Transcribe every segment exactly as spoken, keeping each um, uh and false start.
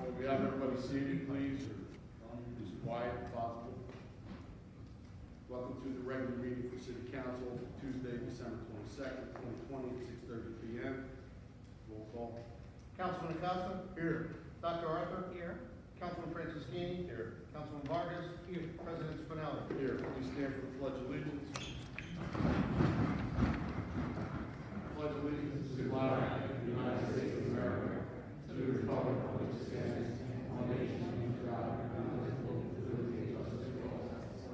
Will we have everybody seated, please, or as quiet as possible? Welcome to the regular meeting for City Council for Tuesday, December twenty-second, twenty twenty, at six thirty p m Roll call. Councilman Acosta? Here. Doctor Arthur? Here. Councilman Franciscini? Here. Councilman Vargas? Here. President Spinelli? Here. Please stand for the Pledge of Allegiance. Pledge allegiance to the flag of the United States of America, to the republic for which it stands, one nation under God, indivisible, with liberty and justice for all.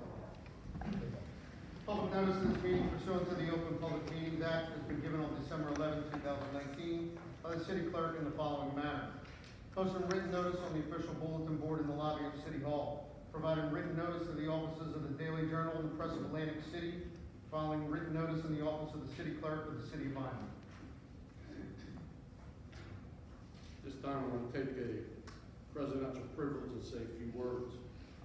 Public notice of this meeting pursuant to the Open Public Meetings Act has been given on December eleventh, two thousand nineteen by the city clerk in the following manner. Posting written notice on the official bulletin board in the lobby of City Hall. Providing written notice to the offices of the Daily Journal and the Press of Atlantic City. Following written notice in the office of the city clerk of the city of Vineland. This time I'm going to take a presidential privilege and say a few words.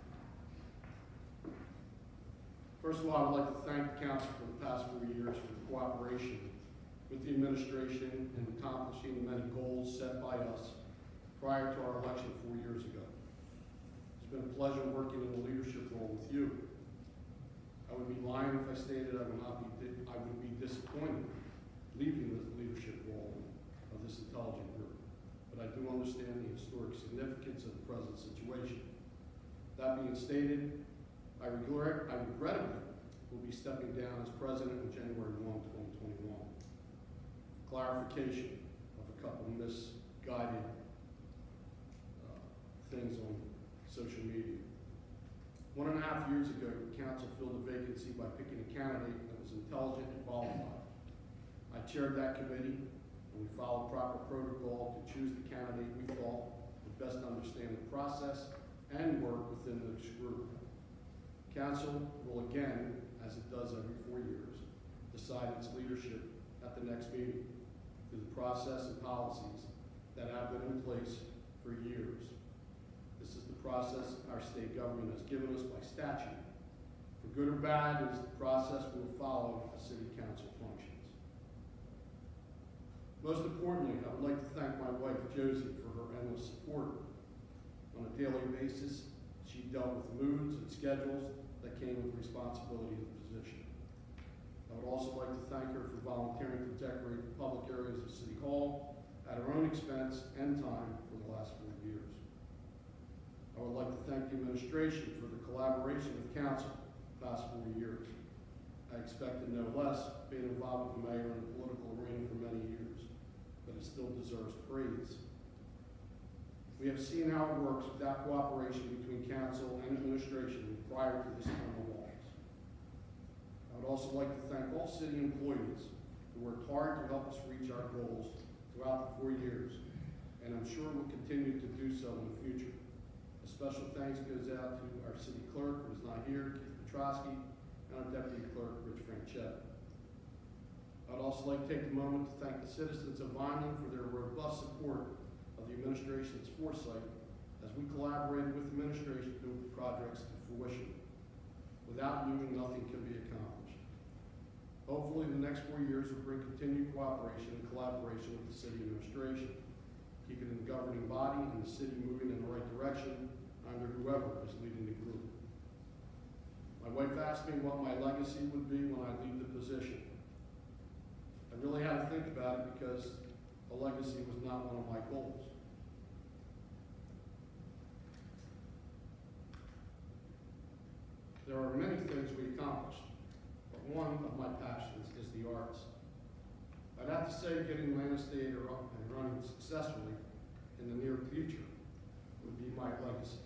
First of all, I'd like to thank the council for the past four years for the cooperation with the administration in accomplishing the many goals set by us prior to our election four years ago. It's been a pleasure working in the leadership role with you. I would be lying if I stated I would not be I would be disappointed leaving the leadership role of this intelligent group. But I do understand the historic significance of the present situation. That being stated, I regret I regrettably will be stepping down as president on January first, twenty twenty-one. Clarification of a couple of misguided uh, things on social media. One and a half years ago, the council filled a vacancy by picking a candidate that was intelligent and qualified. I chaired that committee, and we followed proper protocol to choose the candidate we thought would best understand the process and work within this group. Council will again, as it does every four years, decide its leadership at the next meeting through the process and policies that have been in place for years. This is the process our state government has given us by statute. For good or bad, it is the process we will follow as city council functions. Most importantly, I would like to thank my wife, Josie, for her endless support. On a daily basis, she dealt with moods and schedules that came with responsibility of the position. I would also like to thank her for volunteering to decorate the public areas of City Hall at her own expense and time for the last four years. I would like to thank the administration for the collaboration with council the past four years. I expected no less, being involved with the mayor in the political arena for many years, but it still deserves praise. We have seen how it works without cooperation between council and administration prior to this term of office. I would also like to thank all city employees who worked hard to help us reach our goals throughout the four years, and I'm sure will continue to do so in the future. A special thanks goes out to our city clerk, who is not here, Keith Petrosky, and our deputy clerk, Rich Franchetta. I'd also like to take a moment to thank the citizens of Vineland for their robust support of the administration's foresight as we collaborated with the administration to move the projects to fruition. Without you, nothing can be accomplished. Hopefully, the next four years will bring continued cooperation and collaboration with the city administration, keeping the governing body and the city moving in the right direction under whoever is leading the group. My wife asked me what my legacy would be when I leave the position. I really had to think about it because a legacy was not one of my goals. There are many things we accomplished, but one of my passions is the arts. I'd have to say getting Landis Theater up and running successfully in the near future would be my legacy.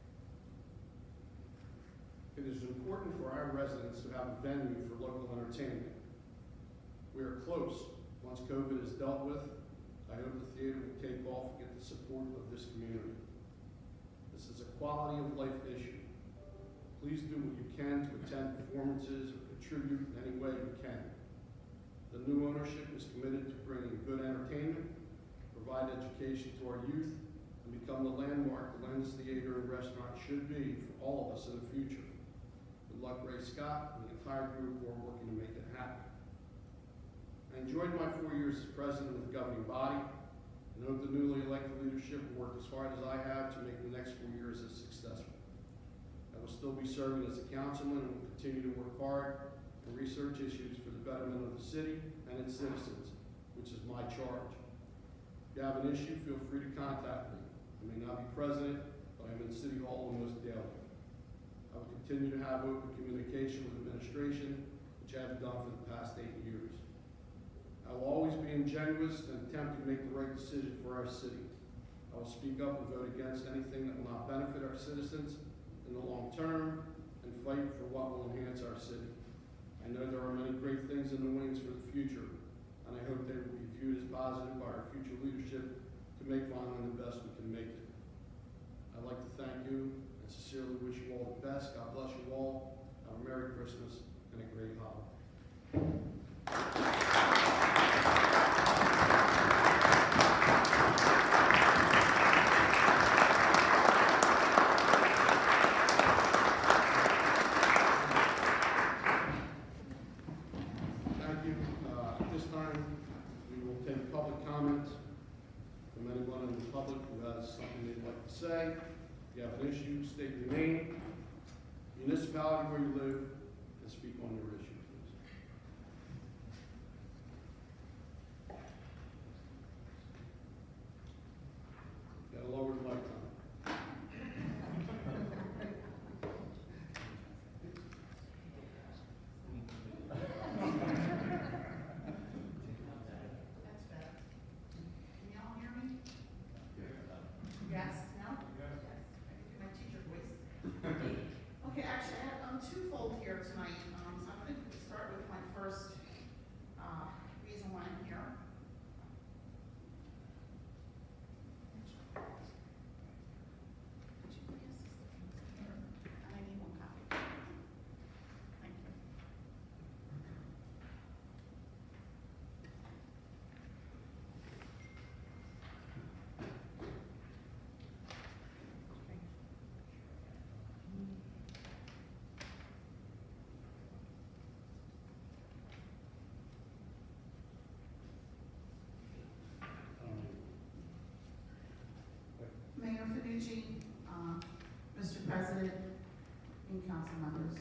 It is important for our residents to have a venue for local entertainment. We are close. Once COVID is dealt with, I hope the theater will take off and get the support of this community. This is a quality of life issue. Please do what you can to attend performances or contribute in any way you can. The new ownership is committed to bringing good entertainment, provide education to our youth, and become the landmark the Landis Theater and Restaurant should be for all of us in the future. Good luck, Ray Scott, and the entire group who are working to make it happen. I enjoyed my four years as president of the governing body, and I know the newly elected leadership will work as hard as I have to make the next four years as successful. I will still be serving as a councilman and will continue to work hard and research issues for the betterment of the city and its citizens, which is my charge. If you have an issue, feel free to contact me. I may not be president, but I am in City Hall almost daily. I will continue to have open communication with administration, which I have done for the past eight years. I will always be ingenuous and attempt to make the right decision for our city. I will speak up and vote against anything that will not benefit our citizens in the long term and fight for what will enhance our city. I know there are many great things in the wings for the future, and I hope they will be viewed as positive by our future leadership to make Vineland the best we can make it. I'd like to thank you and sincerely wish you all the best. God bless you all. Have a Merry Christmas and a great holiday. Thank you. Uh, at this time, we will take public comments from anyone in the public who has something they'd like to say. If you have an issue, state your name, municipality where you live, and speak on your issue, please. Got to lower the mic on. That's better. Can y'all hear me? Yes? No? Yes. I can do my teacher voice. Okay, actually, I have, um, twofold here tonight. Um, so I'm gonna start with my first, uh, reason why I'm here. Could you pass this here? And I need one copy. Thank you. Mayor Finucci, uh, Mister President, and council members.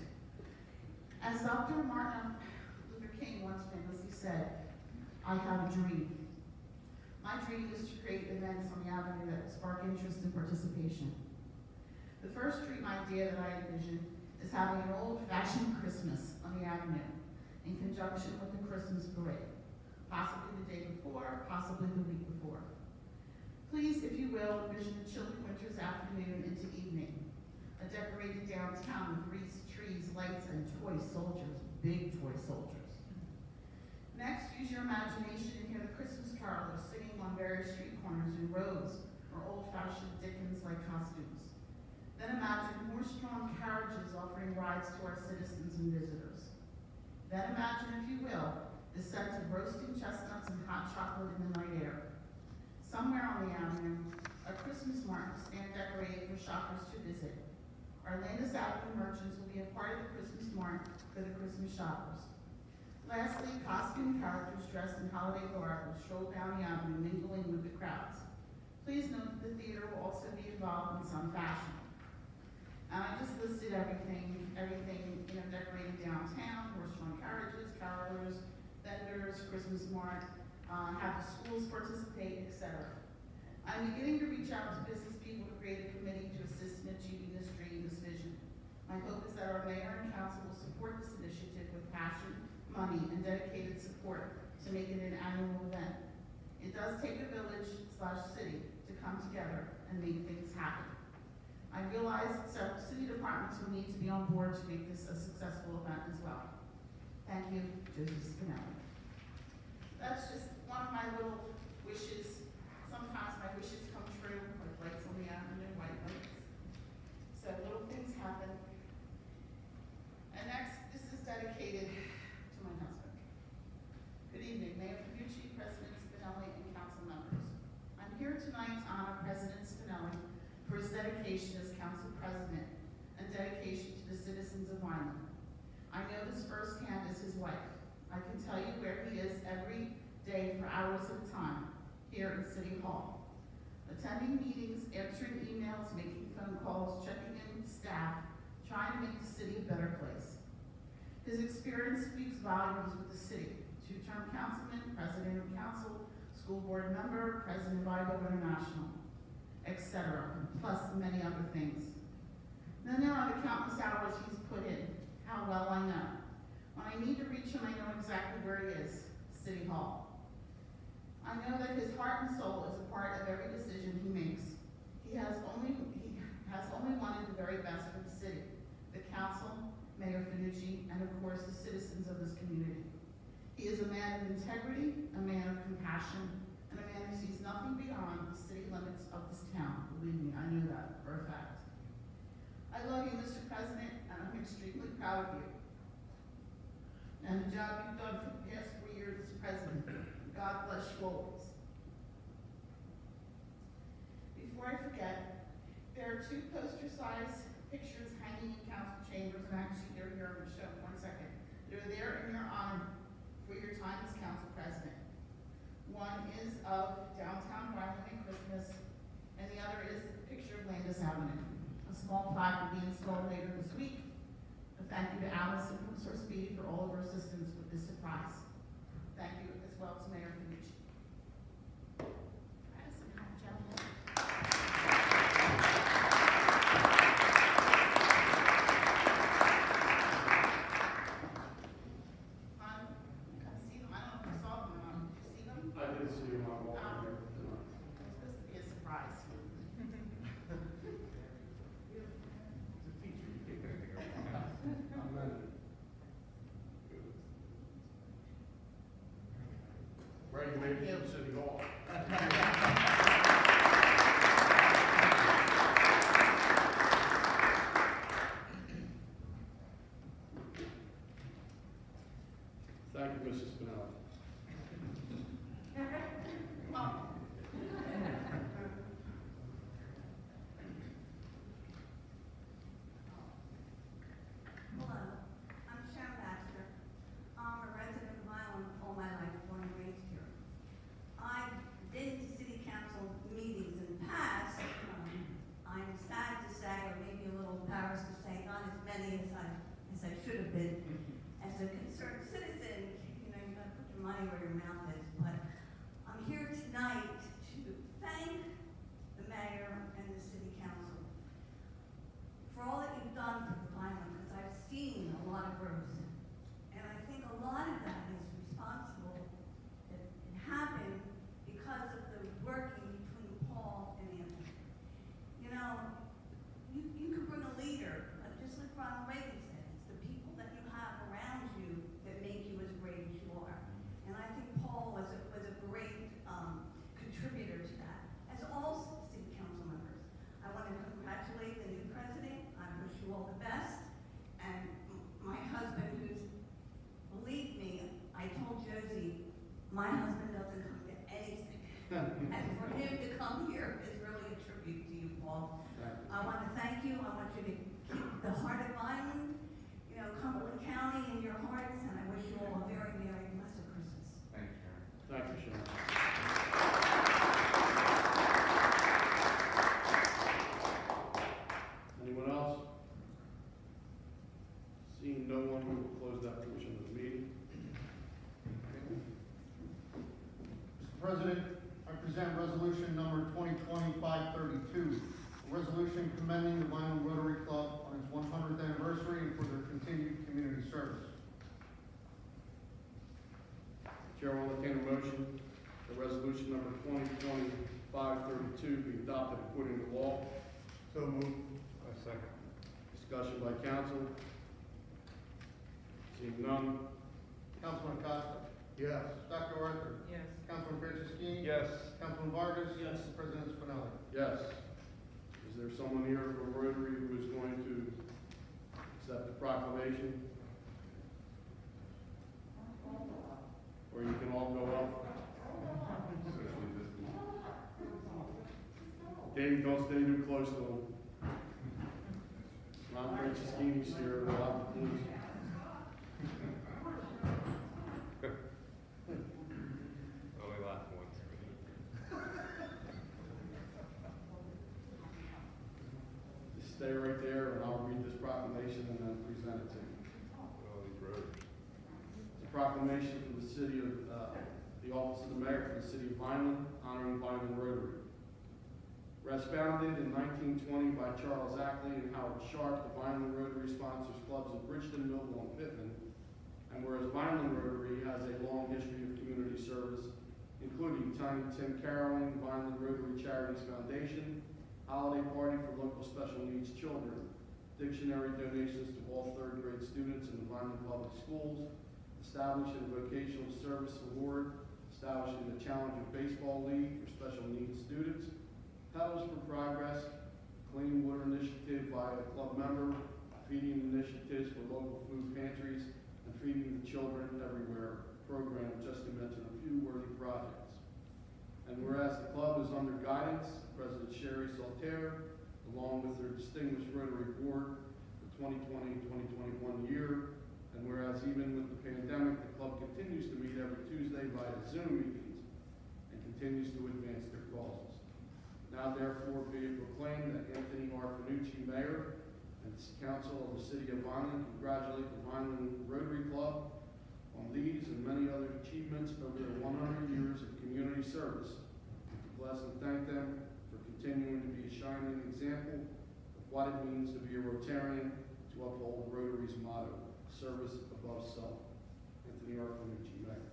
As Doctor Martin Luther King once famously said, I have a dream. My dream is to create events on the avenue that spark interest and participation. The first dream idea that I envision is having an old-fashioned Christmas on the avenue in conjunction with the Christmas parade, possibly the day before, possibly the week before. Please, if you will, envision a chilly winter's afternoon into evening, a decorated downtown with wreaths, trees, lights, and toy soldiers, big toy soldiers. Next, use your imagination and hear the Christmas carolers singing on various street corners in robes or old-fashioned Dickens-like costumes. Then imagine horse-drawn carriages offering rides to our citizens and visitors. Then imagine, if you will, the scent of roasting chestnuts and hot chocolate in the night air. Somewhere on the avenue, a Christmas market will stand decorated for shoppers to visit. Our latest Avenue merchants will be a part of the Christmas market for the Christmas shoppers. Lastly, costume characters dressed in holiday garb will stroll down the avenue, mingling with the crowds. Please note that the theater will also be involved in some fashion. And I just listed everything, everything, you know, decorated downtown, horse-drawn carriages, carolers, vendors, Christmas market, uh, have the schools participate, et cetera. I'm beginning to reach out to business people to create a committee to assist in achieving this dream, this vision. My hope is that our mayor and council will support this initiative with passion, money, and dedicated support to make it an annual event. It does take a village slash city to come together and make things happen. I realize that several city departments will need to be on board to make this a successful event as well. Thank you, Joseph Spinelli. That's just one of my little wishes. Sometimes my wishes come true, like lights on the avenue, white lights. So little things happen. And next, this is dedicated to my husband. Good evening, Mayor Finucci, President Spinelli, and council members. I'm here tonight to honor President Spinelli for his dedication as council president and dedication to the citizens of Vineland. I know this firsthand as his wife. I can tell you where he is every day for hours at a time. here in City Hall. Attending meetings, answering emails, making phone calls, checking in with staff, trying to make the city a better place. His experience speaks volumes with the city. Two-term councilman, president of council, school board member, president of I B O International, et cetera, plus many other things. Then there are the countless hours he's put in. How well I know. When I need to reach him, I know exactly where he is, City Hall. I know that his heart and soul is a part of every decision he makes. He has only, he has only wanted the very best for the city, the council, Mayor Finucci, and of course the citizens of this community. He is a man of integrity, a man of compassion, and a man who sees nothing beyond the city limits of this town. Believe me, I knew that for a fact. I love you, Mister President, and I'm extremely proud of you. And the job you've done for the past four years as president. God bless you always. Before I forget, there are two poster-sized pictures hanging in council chambers, and actually they're here, I'm going to show them one second. They're there in your honor for your time as council president. One is of downtown Vineland and Christmas, and the other is a picture of Landis Avenue. A small plaque will be installed later this week. A thank you to Allison from Source Speedy for all of her assistance with this surprise. Thank you as well to Mayor Finucci. Addison, hi, gentlemen. Um, come see them. I don't know if you saw them or not. Did you see them? I did see him on walking Um, here. It's supposed to be a surprise. Amen. Ready to make it to City Hall. Thank you, Missus Spinelli. Oh. Hello, I'm Sharon Baxter. I'm a resident of Vineland all my life, born and raised here. I've been to city council meetings in the past. Um, I'm sad to say, or maybe a little embarrassed to say, not as many as I, as I should have been. As a concerned citizen, you know, you gotta put your money where your mouth is, but I'm here tonight to thank the mayor and the city council for all that you've done for the Vineland, because I've seen a lot of growth. And I think a lot of that is responsible, that it happened because of the working between Paul and Anthony. You know, you, you can bring a leader, but just like Ronald Reagan said, it's the people that you have around you that make you as great as you are. And I think Paul was a, was a great um, contributor to that, as all city council members. I want to congratulate the new president. I wish you all the best. And m- my husband, who's, believe me, I told Josie, my husband doesn't come to anything. And for him to come here is really a tribute to you, Paul. I want to thank you. I want you to keep the heart of Vineland, you know, Cumberland County in your hearts, and I wish you all a very Merry blessed Christmas. Thank you, Sharon. Thank you, Sharon. Anyone else? Seeing no one, we will close that portion of the meeting. Mister President, I present resolution number twenty twenty-five thirty-two, a resolution commending the Vineland Rotary Club on its one hundredth anniversary and for their continued community service. Chair will entertain a motion that resolution number twenty twenty-five thirty-two be adopted according to law. So moved. A second. Discussion by council. Seeing none. Councilman Costa? Yes. Doctor Arthur? Yes. Councilman Franceschini? Yes. Councilman Vargas? Yes. President Spinelli? Yes. Is there someone here from Rotary who is going to accept the proclamation? Or you can all go up. Dave, don't stay too close to him. Ron Franceschini's here, a lot of police. Only last once. stay right there and I'll read this proclamation and then present it to you. All these roads. It's a proclamation from the city of, uh, the office of the mayor for the city of Vineland, honoring Vineland Rotary. Whereas founded in nineteen twenty by Charles Ackley and Howard Sharp, the Vineland Rotary sponsors clubs of Bridgeton, Millville, and Pittman. And whereas Vineland Rotary has a long history of community service, including Tiny Tim Caroling, Vineland Rotary Charities Foundation, holiday party for local special needs children, dictionary donations to all third grade students in the Vineland Public Schools, establishing a vocational service award, establishing the Challenger Baseball League for special needs students, Pedals for Progress, Clean Water Initiative via a club member, feeding initiatives for local food pantries, and Feeding the Children Everywhere program, just to mention a few worthy projects. And whereas the club is under guidance of President Sherry Saltaire, along with their distinguished Rotary Board, the twenty twenty twenty twenty-one year, and whereas even with the pandemic, the club continues to meet every Tuesday via Zoom meetings and continues to advance their causes. Now therefore be it proclaimed that Anthony R. Finucci, Mayor, and Council of the City of Vineland congratulate the Vineland Rotary Club on these and many other achievements over their one hundred years of community service. To bless and thank them for continuing to be a shining example of what it means to be a Rotarian, to uphold Rotary's motto, service above self. Anthony R. Finucci, Mayor.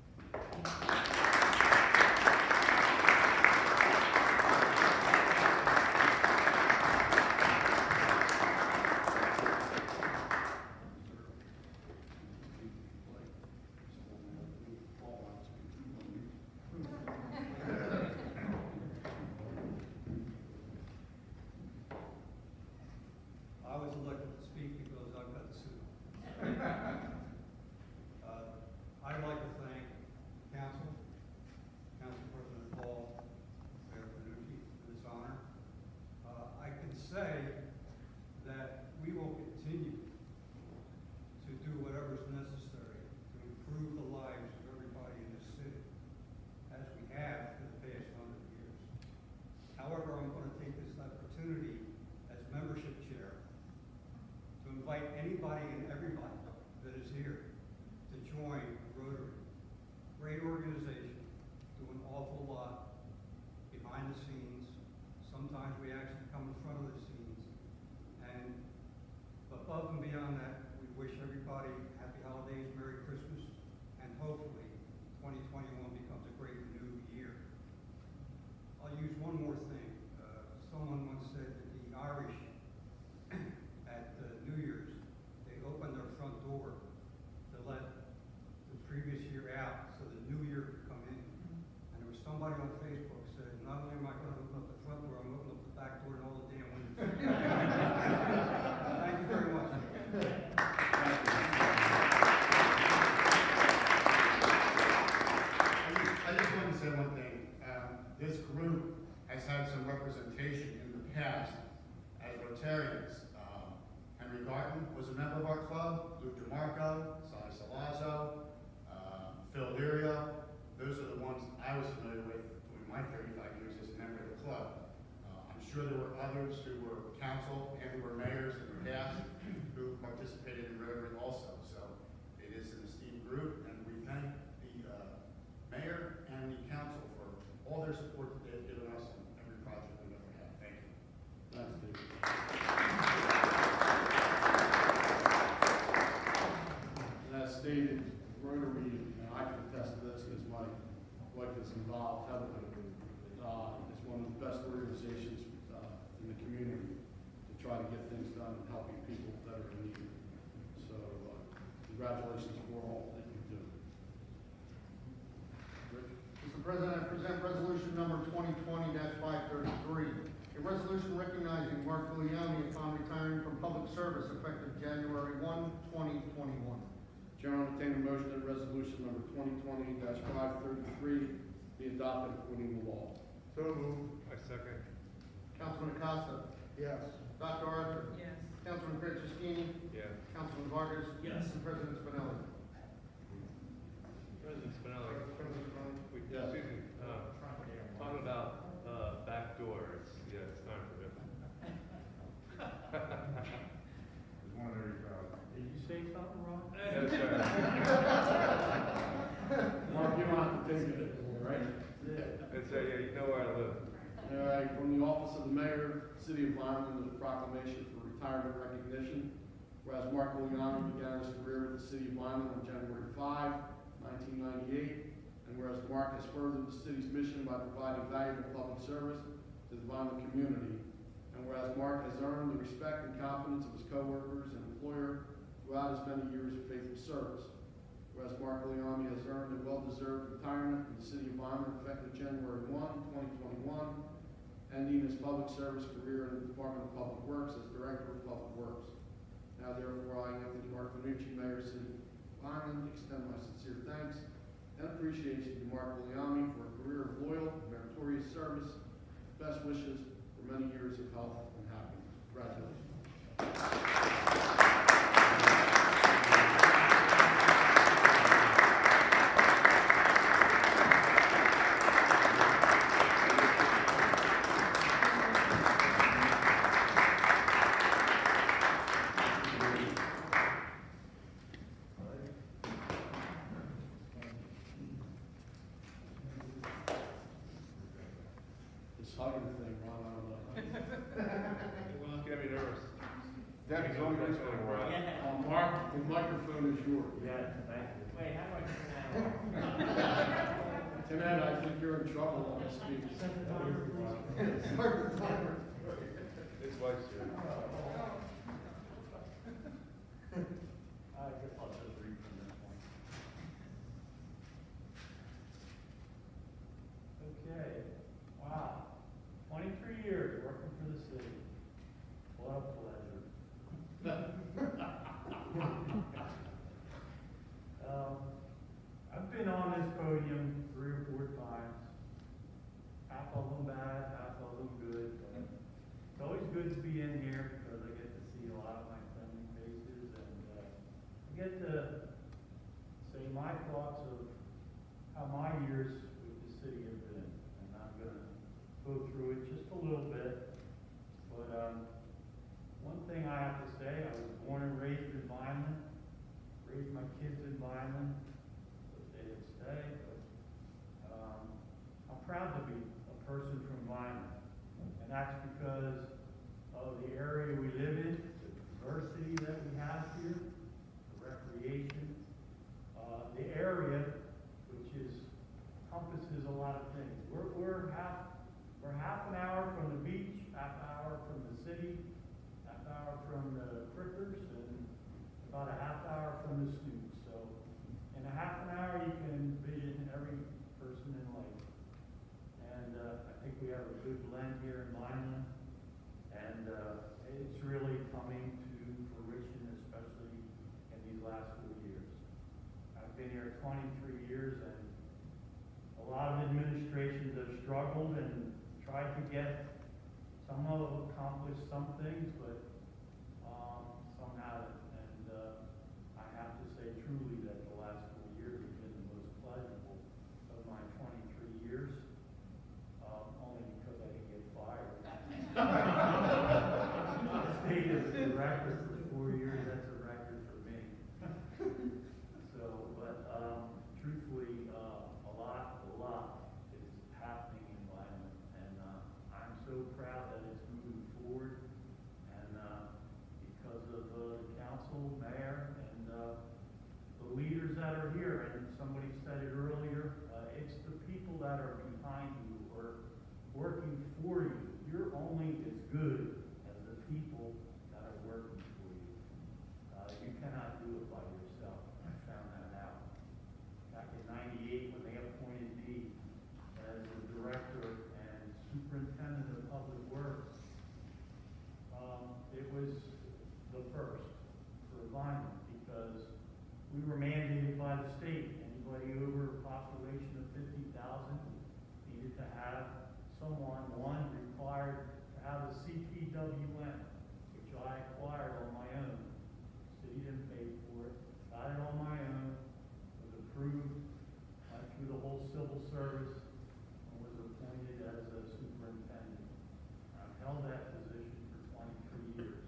I was elected to speak because I've got the suit. Uh, I'd like to thank Council, Council President Paul, Mayor Finucci for this honor. Uh, I can say that we will continue to do whatever is necessary to improve the lives of everybody in this city, as we have for the past hundred years. However, I'm going to take this opportunity as membership chair to invite anybody and everybody that is here to join Rotary. Great organization, do an awful lot behind the scenes. Sometimes we actually come in front of the scenes. And above and beyond that, we wish everybody happy holidays, Merry Christmas, and hopefully twenty twenty-one becomes a great new year. I'll use one more thing. Uh, someone once said that the Irish at uh, New Year's, they opened their front door to let the previous year out so the new year could come in. And there was somebody on Facebook said, not only am I going to open up the front door, I'm opening up the back door and all the damn windows. Thank you very much. I just, I just want to say one thing. Um, this group has had some representation in the past as Rotarians. Um, Henry Garten was a member of our club, Luke DeMarco, Sonny Salazzo, uh, Phil Lirio. Those are the ones I was familiar with during my thirty-five years as a member of the club. Uh, I'm sure there were others who were council and who were mayors in the past who participated in Rotary also. So it is an esteemed group, and we thank the uh, mayor and the council for all their support that they've given us in every project we've ever had. Thank you. Thanks, David. And as stated, Rotary, and I can attest to this because my wife is involved heavily, uh, is one of the best organizations uh, in the community to try to get things done and helping people that are in need. So uh, congratulations for all that you do. Rick? Mister President, I present resolution number twenty twenty dash five thirty-three. A resolution recognizing Mark Guglielmi upon retiring from public service effective January first, twenty twenty-one. Chair will entertain a motion that resolution number twenty twenty dash five thirty-three be adopted according to law. So moved. I second. Councilman Acosta. Yes. Doctor Arthur. Yes. Councilman Franceschini. Yes. Councilman Vargas. Yes. And President Spinelli. President Spinelli, President Spinelli. we, Yes. excuse me, uh, talking about, uh, back doors, yeah, it's time for this. Mayor, City of Vineland, is a proclamation for retirement recognition. Whereas Mark Giuliani began his career with the City of Vineland on January fifth, nineteen ninety-eight, and whereas Mark has furthered the city's mission by providing valuable public service to the Vineland community, and whereas Mark has earned the respect and confidence of his coworkers and employer throughout his many years of faithful service. Whereas Mark Giuliani has earned a well-deserved retirement from the City of Vineland effective January first, twenty twenty-one, ending his public service career in the Department of Public Works as Director of Public Works. Now therefore, I, Anthony Mark Finucci, Mayor, City of Vineland, extend my sincere thanks and appreciation to Mark Giuliani for a career of loyal, meritorious service. Best wishes for many years of health and happiness. Congratulations. This hugging thing, Ron, I don't know. It will not get me nervous. Debbie's on always this one, going. Ron. Uh, Mark, the microphone is yours. Yeah, thank you. Wait, how do I turn that off? Tonight, I think you're in trouble on this speech. Start the timer. His wife's here. I guess I'll just read from this one. Okay, wow, twenty-three years working for the city. What a pleasure. Um, I've been on this podium three or four times. Half of them bad, half of them good. But it's always good to be in here because I get to see a lot of my friendly faces and uh, I get to say my thoughts of how my years with the city have been. And I'm going to go through it just a little bit. But um, one thing I have to say, I was born and raised in Vineland, raised my kids in Vineland, but they didn't stay. But um, I'm proud to be a person from Vineland. And that's because of the area we live in, the diversity that we have here, the recreation, uh, the area, which is encompasses a lot of things. We're, we're half we're half an hour from the beach, half an hour from the city, half an hour from the crickers, and about a half hour from the students. So in a half an hour, you can envision every person in life. And uh, I think we have a good blend here in Vineland, and uh, it's really coming to fruition, especially in these last four years. I've been here twenty-three years, and a lot of administrations have struggled and tried to get, some have accomplished some things, but um, some haven't. And uh, I have to say truly that the last four years have been the most pleasurable of my twenty-three years, um, only because I didn't get fired. I stayed as the director for four years, that's a record for me. So, but um, truthfully, uh, a lot, a lot is happening in Vineland, and uh, I'm so proud that it's moving forward, and uh, because of uh, the council, mayor, and uh, the leaders that are here, and somebody said it earlier, uh, it's the people that are behind you or working for you. You're only as good as the people that are working for you. Uh, you cannot do it by yourself. I found that out. Back in ninety-eight, when they appointed me as the director and superintendent of public works, um, it was the first for Vineland because we were mandated by the state. Anybody over a population of fifty thousand needed to have someone, one, required to have a C P W N, which I acquired on my own. City didn't pay for it. Got it on my own, was approved, went through the whole civil service, and was appointed as a superintendent. I've held that position for twenty-three years.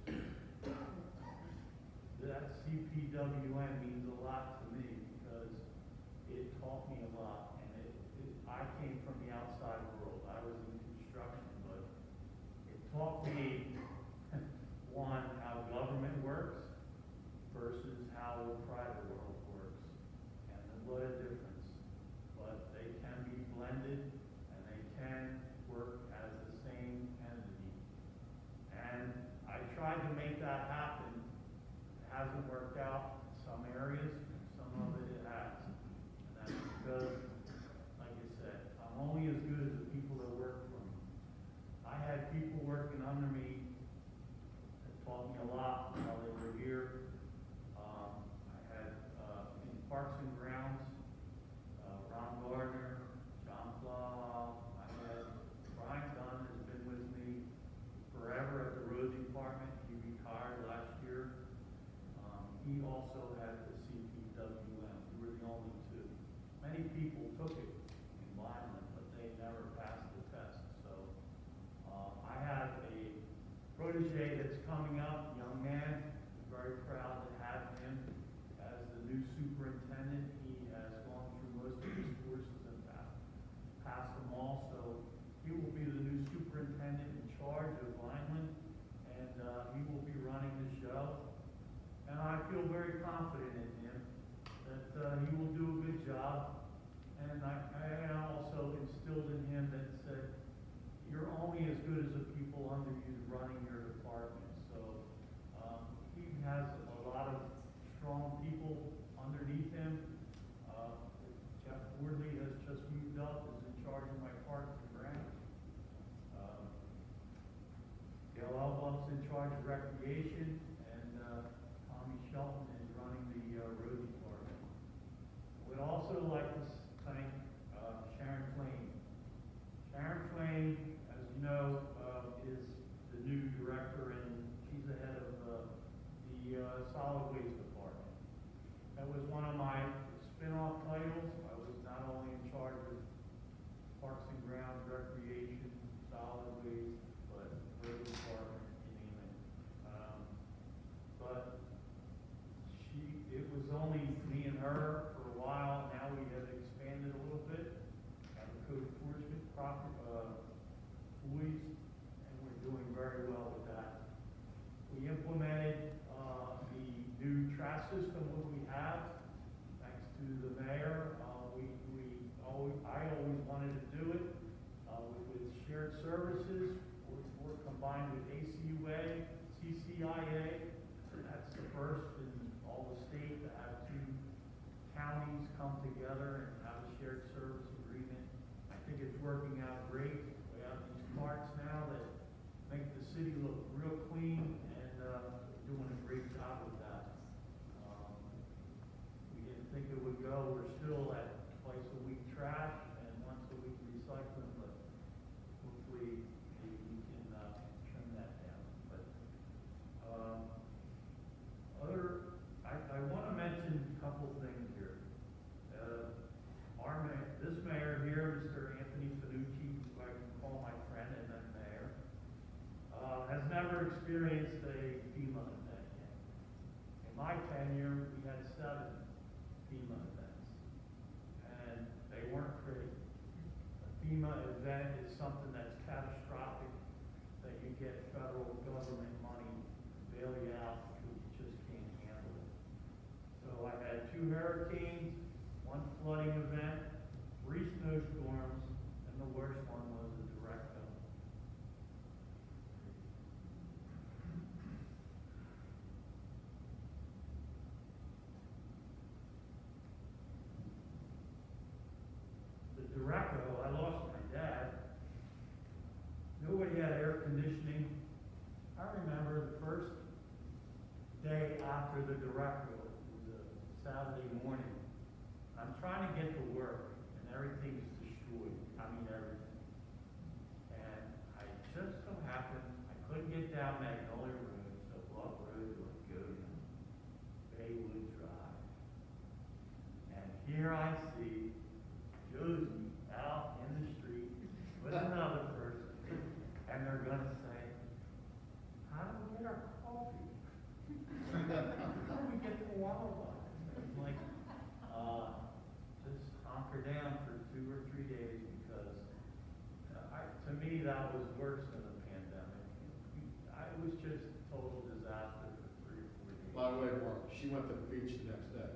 That C P W N means a lot to me because it taught me a lot, and it, it, I came from the outside world. I was in construction, but it taught taught me, one, how government works versus how the private world works. And there's what a difference. But they can be blended and they can work as the same entity. And I tried to make that happen. It hasn't worked out in some areas, and some of it it has. And that's because, like I said, I'm only as good as the people that work for me. I had people working under me that taught me a lot while they were here. Um, I had uh, in Parks and Grounds, uh, Ron Gardner, John Flaw. I had Brian Dunn has been with me forever at the road department. He retired last year. Um, he also had the C P W M. We were the only two. Many people took it in Vineland, but they never passed the test. So uh, I have a protege that's coming up, young man. I'm very proud to have him as the new superintendent. He has gone through most of his courses and pa- passed them all. So he will be the new superintendent in charge of Vineland, and uh, he will be running the show. And I feel very confident in him that uh, he will do a good job. And I, I also instilled in him that said, you're only as good as the people under you running your department. So um, he has a lot of strong people underneath him. Uh, Jeff Wardley has just moved up, is in charge of my parks and grounds. Um, Gail Elbluff's in charge of recreation, and uh, Tommy Shelton is running the uh, road department. Would also like to s- thank uh, Sharon Flame. Sharon Flame, as you know, uh, is the new director, and she's the head of uh, the uh, solid waste department. That was one of my spin-off titles. I was not only in charge of parks and grounds, recreation, solid waste, but road department, you name it. Um, but she, it was only me and her for a while. Now we have expanded a little bit. Have a code enforcement proper, uh, police, and we're doing very well with that. We implemented uh, the new trash system that we have, thanks to the mayor. Uh, we, we always, I always wanted to do it uh, with, with shared services. We're, we're combined with A C U A, C C I A. That's the first in all the state to have two counties come together and have a shared service agreement. I think it's working out great. We have these carts now that make the city look real clean, and uh, we're doing a great job with that. Um, we didn't think it would go. We're still at twice a week trash and once a week recycling, but hopefully maybe we can uh, trim that down. But um, other, I, I want to mention a couple things here. Uh, our mayor, this mayor here, Mister Anthony Finucci, who I can call my friend and then mayor, uh, has never experienced a FEMA event yet. In my tenure, we had seven FEMA events, and they weren't pretty. A FEMA event is something that's catastrophic, that you get federal government money to bail you out because you just can't handle it. So I had two hurricanes, one flooding event, three snowstorms, and the worst one was a direct bill. The Dureco, I lost my dad. Nobody had air conditioning. I remember the first day after the Dureco, it was a Saturday morning. I'm trying to get to work, and everything's destroyed. I mean, everything. And I just so happened, I couldn't get down Magnolia Road, so what road do I go down? Baywood Drive. And here I see Josie out in the street with another person, and they're gonna say, how do we get our coffee? How do we get the Wawa? It's like, uh, just hunker down for two or three days because uh, I, to me that was worse than the pandemic. the way, Mark, she went to the beach the next day.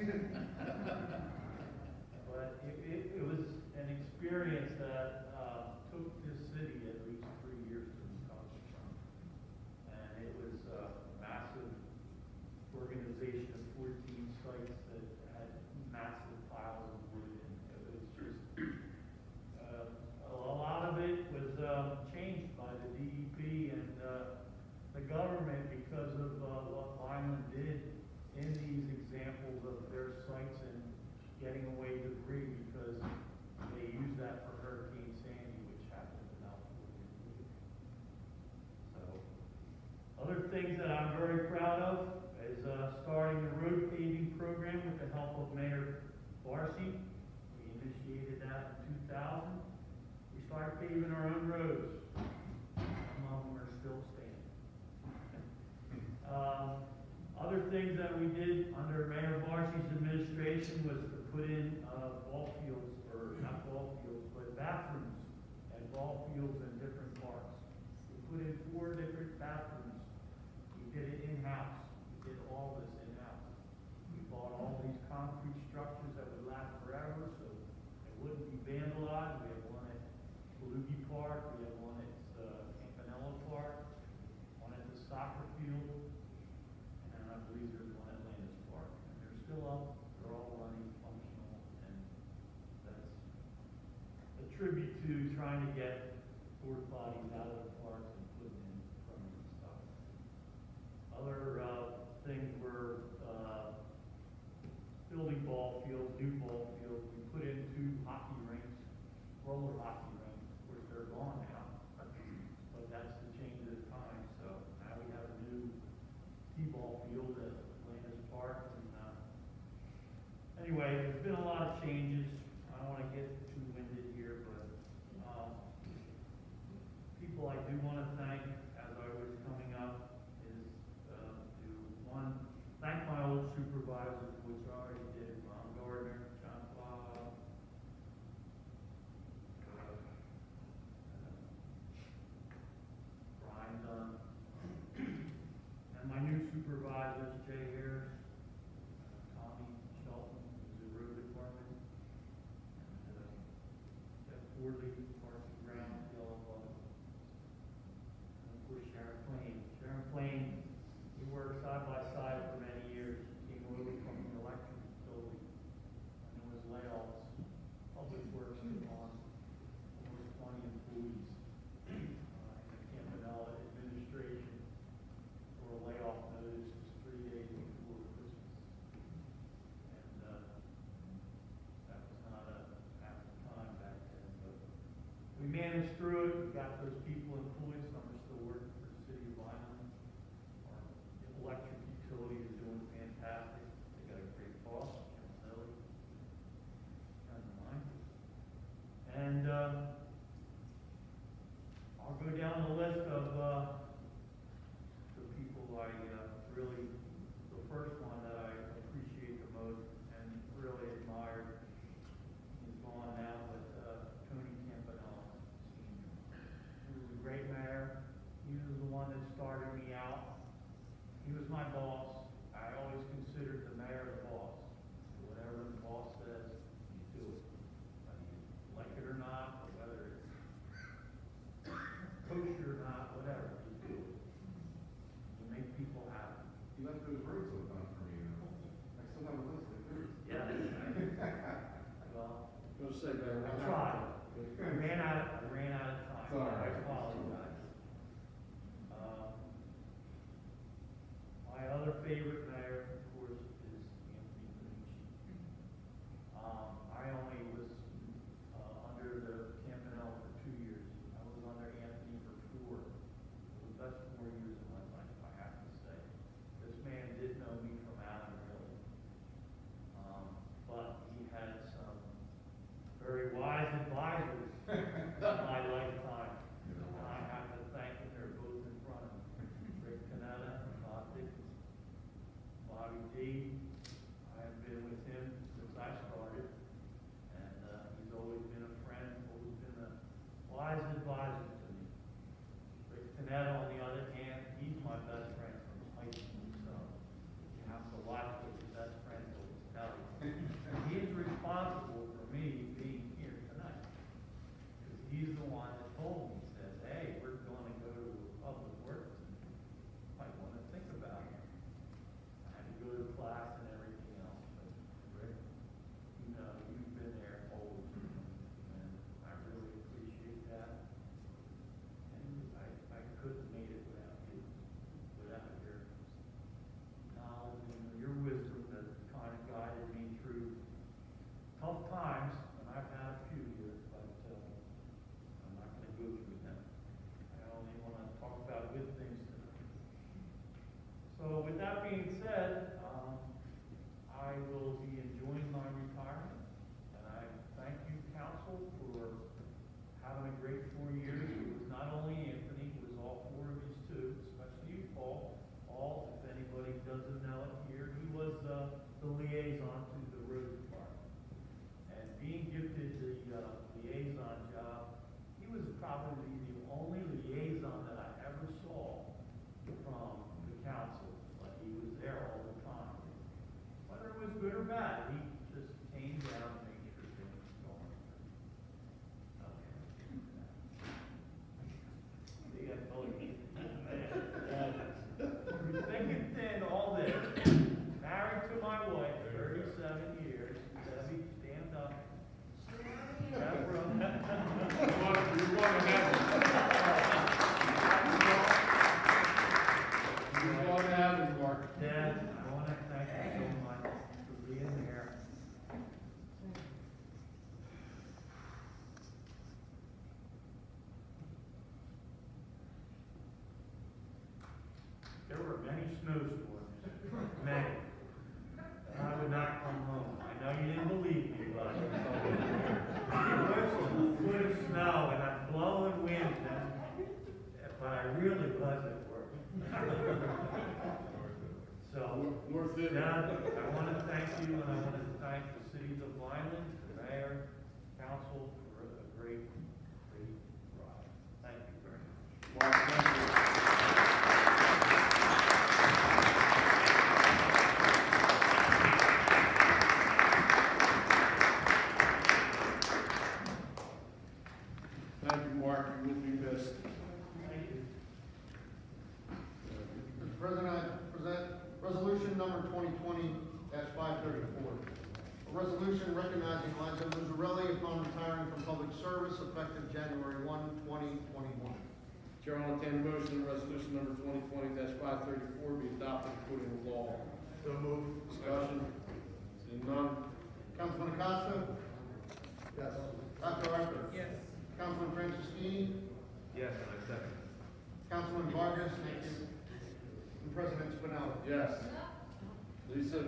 But it, it, it was an experience that, uh, took this city at least three years to recover from. And it was a massive organization of fourteen sites that had massive piles of wood, and it was just, uh, a lot of it was, um, changed by the D E P and, uh, the government because of, uh, what Vineland did in these examples of their sites and getting away debris, because they used that for Hurricane Sandy, which happened about four years ago. So, other things that I'm very proud of is, uh, starting the road paving program with the help of Mayor Barcy. We initiated that in two thousand. We started paving our own roads. Some of them are still standing. Um, Other things that we did under Mayor Barcy's administration was to put in, uh, ball fields, or not ball fields, but bathrooms at ball fields in different parks. We put in four different bathrooms. We did it in-house. We did all this in-house. We bought all these concrete structures that would last forever, so they wouldn't be vandalized. We have one at Kalugi Park, we have one at, uh, Campanella Park, one at the soccer field, and I believe there's one at Landis Park. And they're still up, they're all running functional, and that's a tribute to trying to get porta potties out of the parks and put them in permanent stuff. Other, uh, things were, uh, building ball fields, new ball fields. We put in two hockey rinks, roller hockey rinks. Of course, they're gone now, but that's the change of the time. So now we have a new T-ball field at Landis Park. And, uh, anyway, there's been a lot of changes. I don't want to get too winded here, but, um, people I do want to thank as I was coming up is, uh, to, one, thank my old supervisors, which I already did, Ron Gardner, John Flaw, uh, Brian Dunn, and my new supervisors, Jay Harris, Tommy Shelton, who's the road department, and, uh, Jeff Fordley, Parks and Grounds, Yellow Bug, and of course Sharon Plain. Sharon Plain, we worked side by side for many years. She came over from the electric utility, and there was layoffs. Public Works took on almost twenty employees, uh, in the Campanella administration, for a layoff notice just three days before Christmas. And, uh, that was not a happy time back then, but we managed through it. We got those people employed. Some are still working for the city of Vineland. Our electric utility is doing fantastic. They got a great boss, Kim Selly, friend of mine. And, um, I'll go down the list of, uh, the people I, uh, really, the first one that I appreciate the most and really admired. He's gone now, but, uh, Tony Campanella, senior. He was a great mayor. He was the one that started me out. He was my boss. I always considered the mayor the boss. Whatever the boss says, you do it. Whether you like it or not, or whether it's kosher or not, whatever, you do it. You make people happy. You left those roads open for me, you know? I still have a list of those. Yeah. Well, Go say, Mayor. I tried. I ran out, I ran out of time. Sorry. I apologize. Um, My other favorite mayor, of course, is Anthony Benucci. Um, I only was, uh, under the Campanella for two years. I was under Anthony for four. The best four years of my life, I have to say. This man did know me from Adam, really. Um, but he had some very wise advisors in my lifetime. And I have to thank them, they're both in front of me. Rick Canetta and Bob Dickinson. Bob being said, um, I will be enjoying my retirement, and I thank you, council, for having a great four years. It was not only Anthony, it was all four of these too, especially you, Paul. Paul, if anybody doesn't know it here, he was uh, the liaison to the road department. And being gifted the uh, liaison job, he was probably the only liaison that I ever saw from the council. Like, he was there all the time. Whether it was good or bad, he just came down and made sure things were going. Okay. See, I told you. Through thick and thin, all this. Married to my wife, thirty-seven years. Debbie, stand up. Deborah. You want, you want to have it. You want to have it, Mark. Dad, I want to thank you so much for being here. There were many snowstorms, many. I would not come home. I know you didn't believe me, but it was a foot of snow and a blowing wind, and, but I really was at work. So, North End. Dad, I want to thank you, and I want to thank the cities of Vineland, the mayor, council, for a great, great ride. Thank you very much. Mark, thank you. Thank you, Mark. You will be missed. Thank you. Mister President, I present resolution number twenty twenty five thirty-four. A resolution recognizing Liza Muzzarelli upon retiring from public service effective January first, twenty twenty-one. Chair will entertain a motion that resolution number twenty twenty five thirty-four be adopted according to law. So moved. Discussion? Seeing none? Councilman Acosta? Yes. Doctor Arthur? Yes. Councilman Franciscini? Yes, and I second. Councilman Vargas? Thank you. And President Spinelli? Yes. Lisa?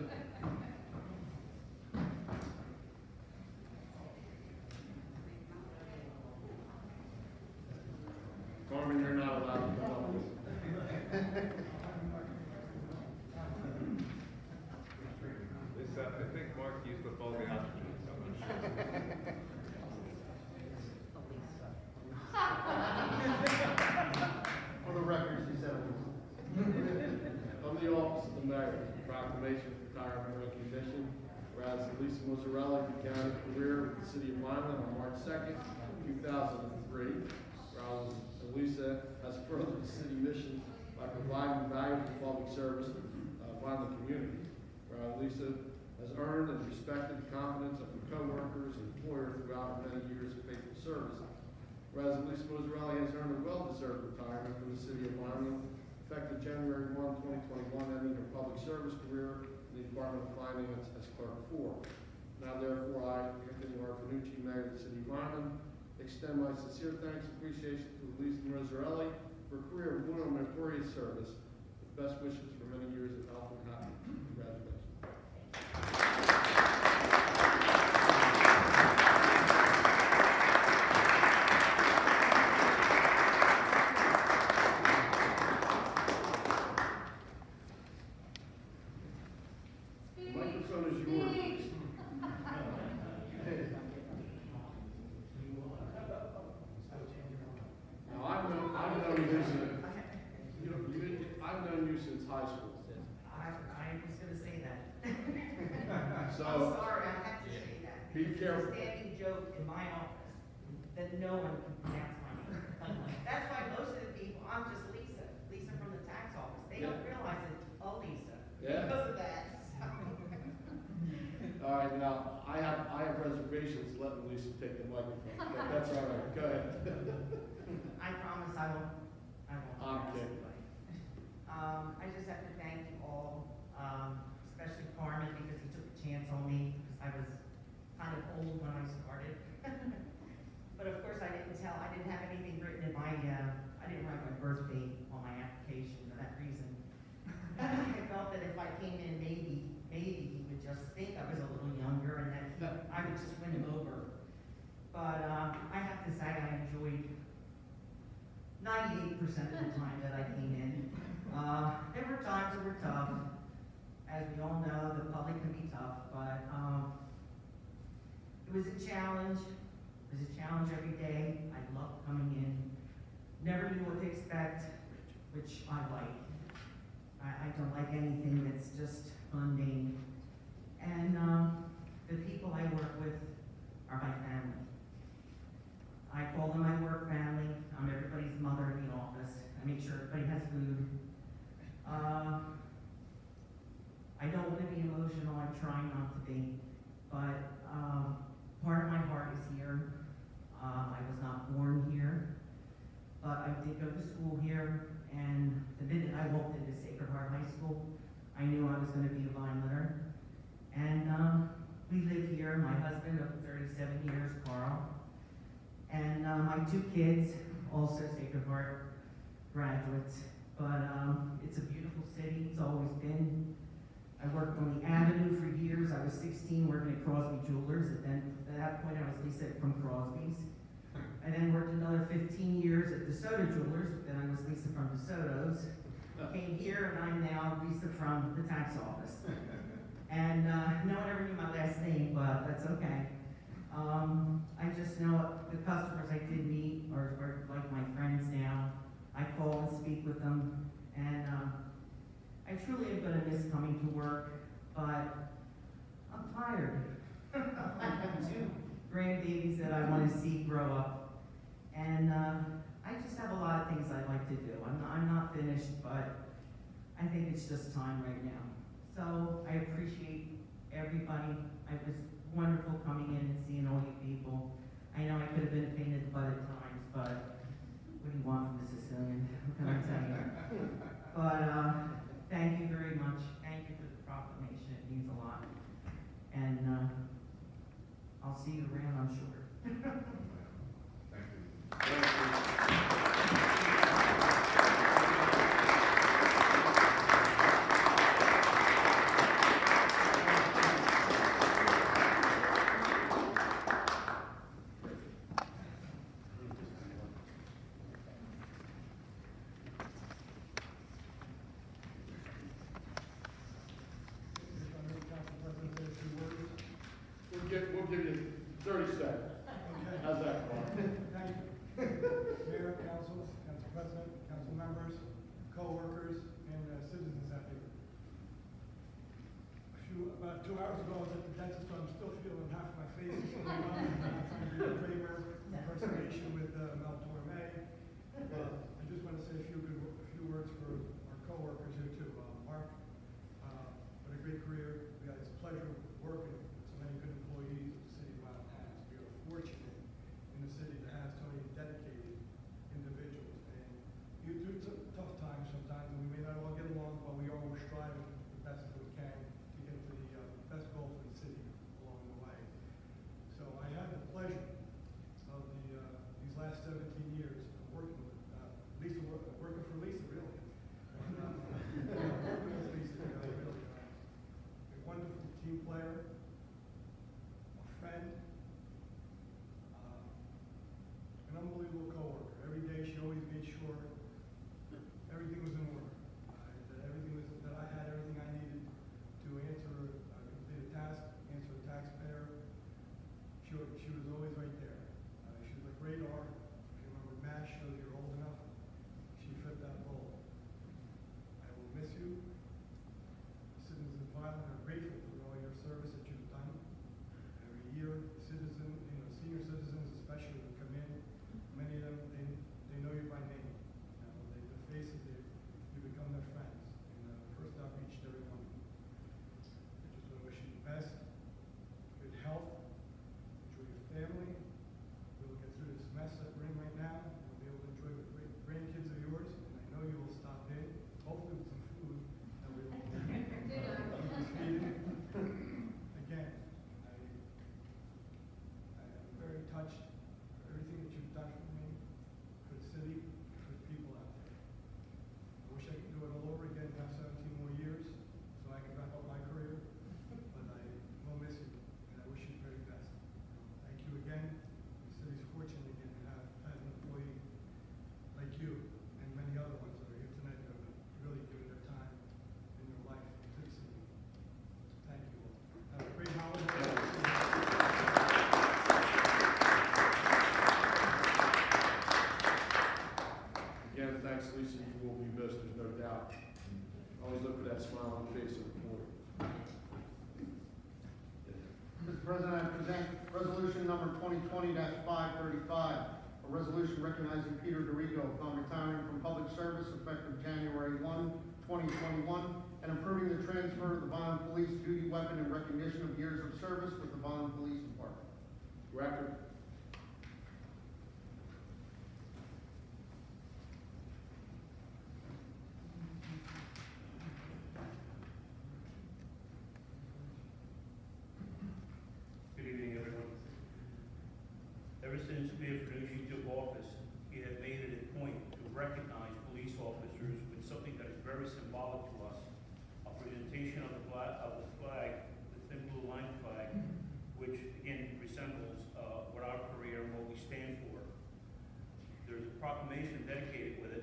Carmen, you're not allowed to come up. This, uh, I think Mark used up all the oxygen, so much. For the record, she said it. From the office of the mayor, proclamation of retirement recognition. Whereas Lisa Muzzarelli began her career with the city of Vineland on March second, two thousand three. Whereas Lisa has furthered the city mission by providing valuable public service to the Vineland community. Whereas Lisa has earned and respected the confidence of her coworkers and employer throughout her many years of faithful service. Whereas Lisa Muzzarelli has earned a well-deserved retirement from the city of Vineland, effective January first, twenty twenty-one, ending her public service career in the Department of Finance as Clerk four. Now therefore, I, Anthony Arfanucci, Mayor of the City of Vineland, extend my sincere thanks and appreciation to Lisa Muzzarelli for a career of loyal and meritorious service, with best wishes for many years of health and happiness. Congratulations. The microphone is yours. Now, I've known, I've known you since, you, you, I've known you since high school. I, I was gonna say that. So- I'm sorry, I have to say that. Be careful. It's a standing joke in my office that no one can pronounce my name. That's why most of the people, I'm just Lisa, Lisa from the tax office. They don't Yeah. realize it's a Lisa. Yeah. Because of that. All right, now, I have, I have reservations letting Lisa take the microphone, but that's all right, go ahead. I promise I won't, I won't. I'm embarrass kidding. anybody. Um, I just have to thank you all, um, especially Carmen, because he took a chance on me, because I was kind of old when I started. But of course, I didn't tell, I didn't have anything written in my, uh, I didn't write my birth date on my application for that reason. I felt that if enjoyed ninety-eight percent of the time that I came in. Uh, there were times that were tough. As we all know, the public can be tough, but, um, it was a challenge. It was a challenge every day. I loved coming in. Never knew what to expect, which I like. I, I don't like anything that's just mundane. And, um, the people I work with are my family. I call them my work family. I'm everybody's mother in the office. I make sure everybody has food. Uh, I don't want to be emotional. I'm trying not to be. But um, part of my heart is here. Uh, I was not born here. But I did go to school here. And the minute I walked into Sacred Heart High School, I knew I was going to be a Vinelander. And um, we live here. My husband of thirty-seven years, Carl. And uh, my two kids, also Sacred Heart graduates. But um, it's a beautiful city. It's always been. I worked on the Avenue for years. I was sixteen working at Crosby Jewelers. And then at that point, I was Lisa from Crosby's. I then worked another fifteen years at DeSoto Jewelers. Then I was Lisa from DeSoto's. Came here, and I'm now Lisa from the tax office. And uh, no one ever knew my last name, but that's okay. Um, I just know the customers I did meet are, are like my friends now. I call and speak with them, and um, I truly am going to miss coming to work, but I'm tired. I have two grandbabies that I want to see grow up, and uh, I just have a lot of things I'd like to do. I'm not, I'm not finished, but I think it's just time right now. So I appreciate everybody. It was wonderful coming in and seeing all you people. I know I could have been a pain in the butt at times, but what do you want from the Sicilian? What can I tell you? But uh, thank you very much. Thank you for the proclamation. It means a lot. And uh, I'll see you around, I'm sure. Thank you. out. Always look for that smile on the face of the board. Mister President, I present resolution number twenty twenty five thirty-five, a resolution recognizing Peter DeRigo upon retiring from public service effective January first, twenty twenty-one, and approving the transfer of the Vineland Police duty weapon in recognition of years of service with the Vineland Police Department. Record. Good evening, everyone. Ever since Mayor Finucci took office, he had made it a point to recognize police officers with something that is very symbolic to us. A presentation of the flag, of the flag, the thin blue line flag, which again resembles uh, what our career and what we stand for. There's a proclamation dedicated with it,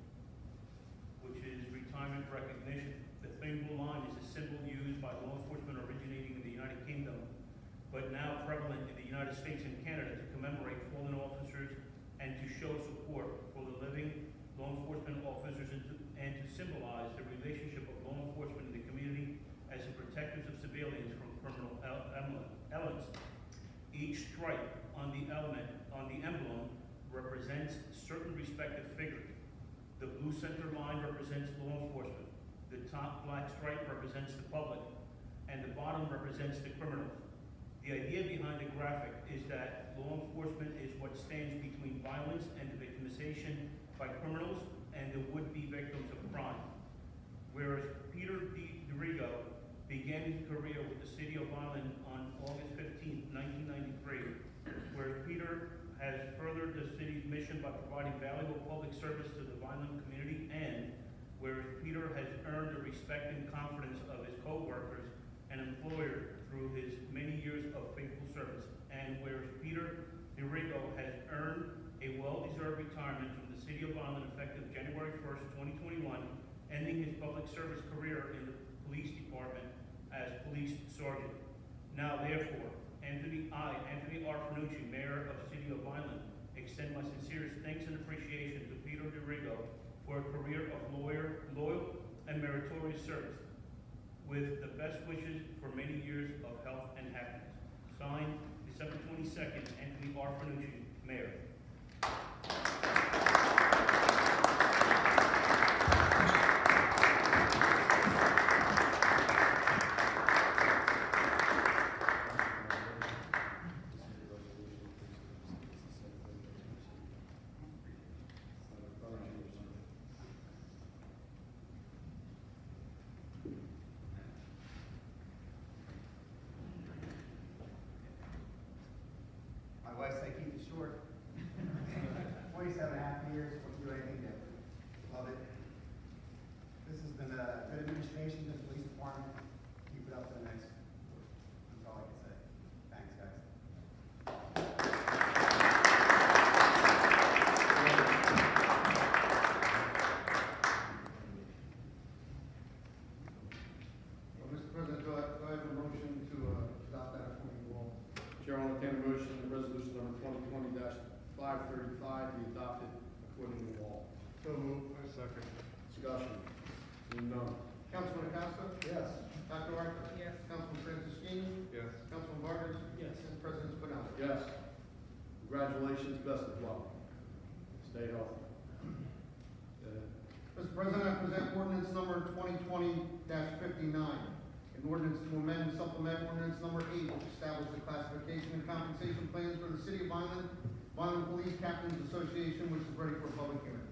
which is retirement recognition. The thin blue line is a symbol used by law enforcement originating in the United Kingdom, but now prevalent in the United States and Canada to commemorate fallen officers and to show support for the living law enforcement officers and to, and to symbolize the relationship of law enforcement in the community as the protectors of civilians from criminal ele- elements. Each stripe on the element, on the emblem, represents certain respective figures. The blue center line represents law enforcement. The top black stripe represents the public, and the bottom represents the criminals. The idea behind the graphic is that law enforcement is what stands between violence and the victimization by criminals and the would-be victims of crime. Whereas Peter D. DeRigo began his career with the City of Vineland on August fifteenth, nineteen ninety-three, whereas Peter has furthered the city's mission by providing valuable public service to the Vineland community, and whereas Peter has earned the respect and confidence of his co-workers and employer through his many years of faithful service, and whereas Peter DeRigo has earned a well-deserved retirement from the City of Vineland effective January first, twenty twenty-one, ending his public service career in the police department as police sergeant. Now therefore, Anthony, I, Anthony R. Finucci, Mayor of the City of Vineland, extend my sincerest thanks and appreciation to Peter DeRigo for a career of lawyer, loyal and meritorious service, with the best wishes for many years of health and happiness. Signed, December twenty-second, Anthony R. Finucci, Mayor. My wife said keep it short. Twenty-seven and a half years, won't do anything different. Love it. This has been a good administration, this police department. Keep it up to the next. That's all I can say. Thanks, guys. Well, Mister President, do I, do I have a motion to uh, adopt that appointment law? Chair will entertain a motion that resolution number twenty twenty five thirty-five be adopted according to law. So moved. I second. Discussion. Seeing none. Councilman Acosta? Yes. Doctor Arthur? Yes. Councilman Franciscini? Yes. Councilman Vargas? Yes. And President Spinelli. Yes. Congratulations, best of luck. Stay healthy. Uh, Mister President, I present ordinance number twenty twenty fifty-nine. An ordinance to amend and supplement ordinance number eight, which established the classification and compensation plans for the City of Vineland, Vineland Police Captains Association, which is ready for public hearing.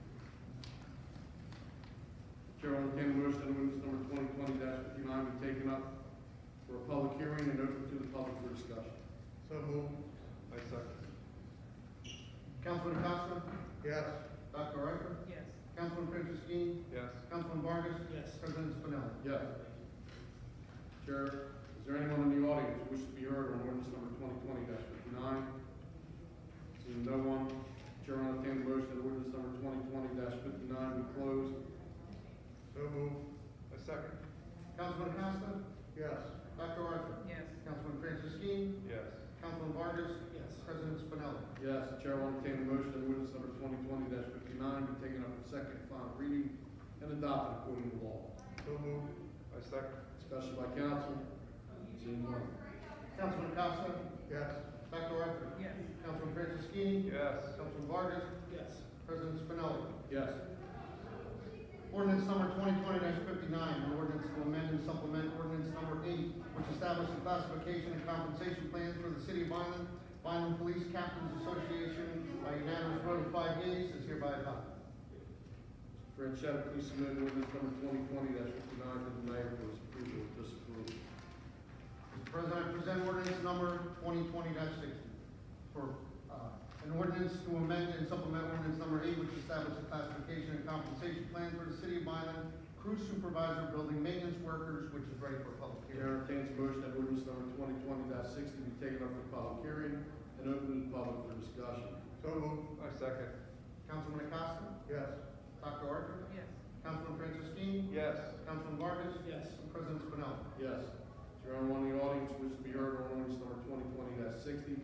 Chair will entertain a motion that ordinance number twenty twenty fifty-nine be taken up for a public hearing and open to the public for discussion. So moved. I second. Councilman Acosta? Yes. Doctor Arthur? Yes. Councilman Franciscini? Yes. Councilman Vargas? Yes. President Spinelli. Yes. Chair, is there anyone in the audience who wishes to be heard on ordinance number twenty twenty fifty-nine? Seeing no one, Chair will entertain a motion that ordinance number twenty twenty fifty-nine be closed. So moved. I second. Councilman Acosta? Yes. Doctor Arthur? Yes. Councilman Franciscini? Yes. Councilman Vargas? Yes. President Spinelli. Yes, the Chair will entertain a motion that ordinance number twenty twenty fifty-nine be taken up for second and final reading and and adopted according to law. So moved. I second. Discussion by council. Seeing none. Councilman Acosta? Yes. Doctor Arthur? Yes. Councilman Franceschini? Yes. Councilman Vargas? Yes. President Spinelli. Yes. Ordinance number twenty twenty fifty-nine, an ordinance to amend and supplement ordinance number eight, which established the classification and compensation plans for the city of Vineland, Vineland Police Captains Association by unanimous vote of five yeas is hereby adopted. Franchetta, please submit ordinance number twenty twenty fifty-nine to the mayor for his approval or disapproval. Mister President, I present ordinance number twenty twenty sixty for, uh, an ordinance to amend and supplement ordinance number eight, which establishes the classification and compensation plan for the city of Vineland, crew supervisor, building maintenance workers, which is ready for public Chair hearing. entertains a motion that ordinance number twenty twenty sixty be taken up for public hearing and open to the public for discussion. So moved. I second. Councilman Acosta? Yes. Doctor Arthur? Yes. Councilman Franceschini? Yes. Councilman Vargas? Yes. And President Spinelli. Yes. Is there anyone in the audience who wishes to be heard on ordinance number twenty twenty sixty?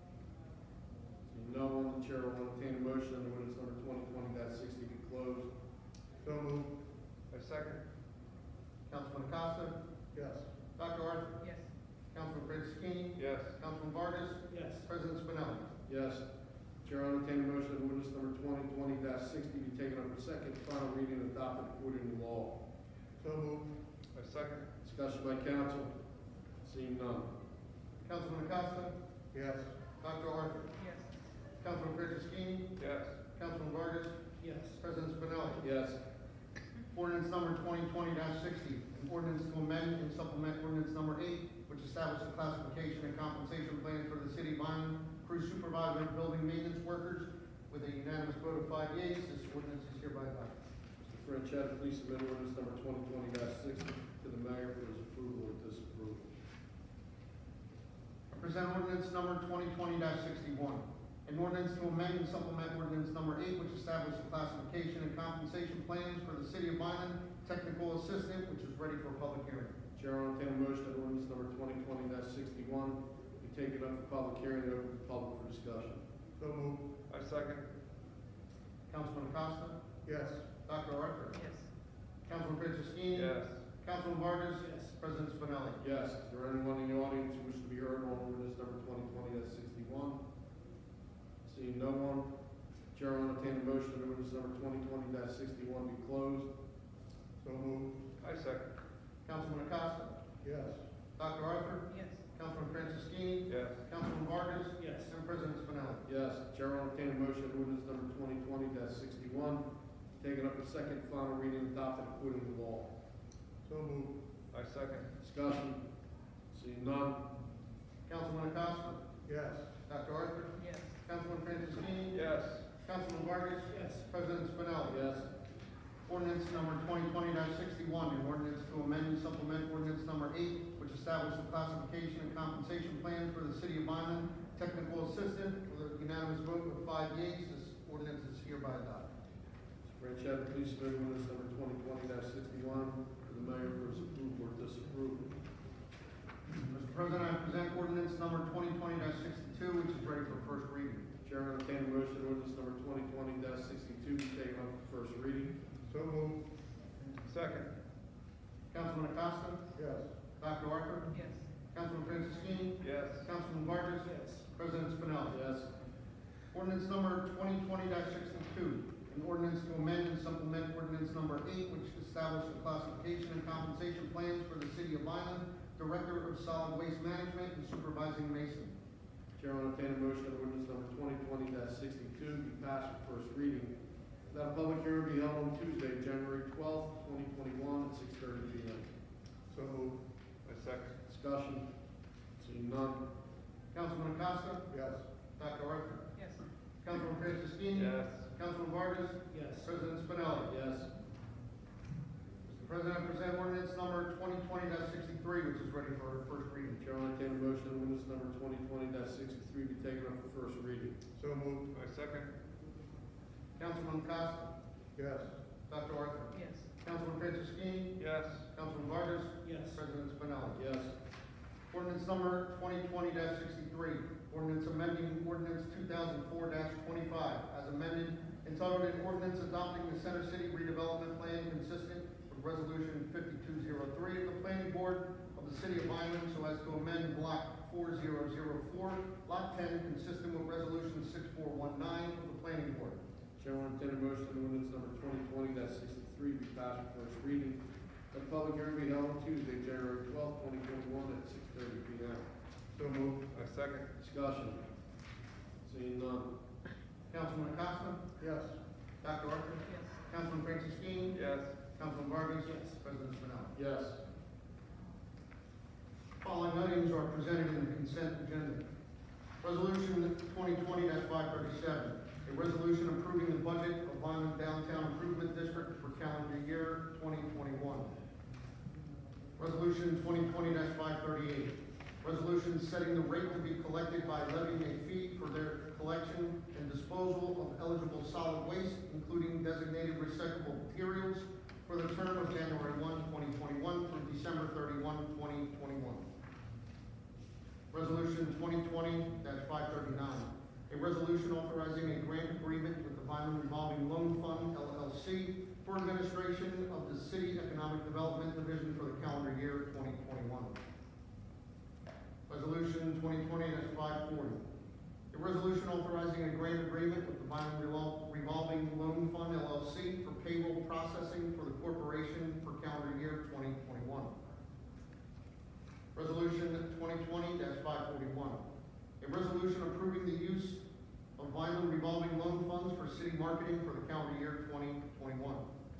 Seeing no one, the chair will entertain a motion that ordinance number twenty twenty sixty be closed. So moved. I second. Councilman Acosta? Yes. Doctor Arthur? Yes. Councilman Franceschini? Yes. Councilman Vargas? Yes. President Spinelli. Yes. Chair will entertain a motion that ordinance number twenty twenty sixty be taken up for second and final reading and adopted according to law. So moved. I second. Discussion by council. Seeing none. Councilman Acosta? Yes. Doctor Arthur? Yes. Councilman Franceschini? Yes. Councilman Vargas? Yes. President Spinelli. Yes. Ordinance number twenty twenty sixty, an ordinance to amend and supplement ordinance number eight, which establishes the classification and compensation plan for the city of Vineland, crew supervisor, and building maintenance workers. With a unanimous vote of five yeas, this ordinance is hereby adopted. Mister Franchetta, please submit ordinance number twenty twenty sixty to the mayor for his approval or disapproval. I present ordinance number twenty twenty sixty-one, an ordinance to amend and supplement ordinance number eight, which establishes the classification and compensation plans for the city of Vineland, technical assistant, which is ready for public hearing. Chair will entertain a motion that ordinance number twenty twenty sixty-one be taken up for public hearing and open to the public for discussion. So moved. I second. Councilman Acosta? Yes. Doctor Arthur? Yes. Councilman Franceschini? Yes. Councilman Vargas? Yes. President Spinelli. Yes. Is there anyone in the audience who wishes to be heard on ordinance number twenty twenty sixty-one? Seeing no one, Chair will entertain a motion that ordinance number twenty twenty sixty-one be closed. So moved. I second. Councilman Acosta? Yes. Doctor Arthur? Yes. Councilman Franceschini? Yes. Councilman Vargas? Yes. And President Spinelli. Yes. Chair will entertain a motion that ordinance number twenty twenty sixty-one taken up for second and final reading and adopted according to law. So moved. I second. Discussion. Seeing none. Councilman Acosta? Yes. Doctor Arthur? Yes. Councilman Franceschini? Yes. Councilman Vargas? Yes. President Spinelli. Yes. Ordinance number twenty twenty sixty-one, an ordinance to amend and supplement ordinance number eight, which establishes the classification and compensation plan for the city of Vineland, technical assistant, with a unanimous vote of five yeas, this ordinance is hereby adopted. Franchetta, please submit ordinance number twenty twenty sixty-one to the mayor for his approval or disapproval. Mister President, I present ordinance number twenty twenty sixty-two, which is ready for first reading. Chair will entertain a motion that ordinance number twenty twenty sixty-two be taken up for first reading. So moved. Second. Councilman Acosta? Yes. Doctor Arthur? Yes. Councilman Franceschini? Yes. Councilman Vargas? Yes. President Spinelli. Yes. Ordinance number twenty twenty sixty-two, an ordinance to amend and supplement ordinance number eight, which establishes the classification and compensation plans for the city of Vineland, Director of Solid Waste Management, and Supervising Mason. Chair will entertain a motion that ordinance number twenty twenty sixty-two be passed for first reading. That a public hearing be held on Tuesday, January twelfth, twenty twenty-one, at six thirty P M. So moved. I second. Discussion. Seeing none. Councilman Acosta? Yes. Doctor Arthur? Yes. Councilman Franceschini? Yes. Councilman Vargas? Yes. President Spinelli. Yes. Mister President, I present ordinance number twenty twenty sixty-three, which is ready for first reading. Chair will entertain a motion that ordinance number twenty twenty sixty-three be taken up for first reading. So moved. I second. Councilman Acosta? Yes. Doctor Arthur? Yes. Councilman Franceschini? Yes. Councilman Vargas? Yes. President Spinelli. Yes. Ordinance number twenty twenty sixty-three, ordinance amending ordinance two thousand four twenty-five, as amended entitled an ordinance adopting the Center City redevelopment plan consistent with Resolution fifty-two oh three of the Planning Board of the City of Vineland so as to amend Block four thousand four, Lot ten, consistent with Resolution six four one nine of the Planning Board. Chair will entertain a motion that ordinance number twenty twenty sixty-three be passed for first reading. The public hearing be held on Tuesday, January twelfth, twenty twenty-one at six thirty P M. So moved. A second. Discussion. Seeing none. Councilman Acosta? Yes. Doctor Arthur? Yes. Councilman Francis Yes. Councilman Vargas? Yes. President Spinelli? Yes. Following items are presented in the consent agenda. Resolution twenty twenty five thirty-seven, a resolution approving the budget of Vineland Downtown Improvement District for calendar year twenty twenty-one. Resolution twenty twenty five thirty-eight, resolution setting the rate to be collected by levying a fee for their collection and disposal of eligible solid waste, including designated recyclable materials, for the term of January first, twenty twenty-one through December thirty-first, twenty twenty-one. Resolution twenty twenty five thirty-nine, a resolution authorizing a grant agreement with the Vineland Revolving Loan Fund, L L C, for administration of the City Economic Development Division for the calendar year twenty twenty-one. Resolution twenty twenty five forty, a resolution authorizing a grant agreement with the Vineland Revol- Revolving Loan Fund, L L C, for payroll processing for the corporation for calendar year twenty twenty-one. Resolution twenty twenty five forty-one, a resolution approving the use of Vineland Revolving Loan Funds for city marketing for the calendar year twenty twenty-one.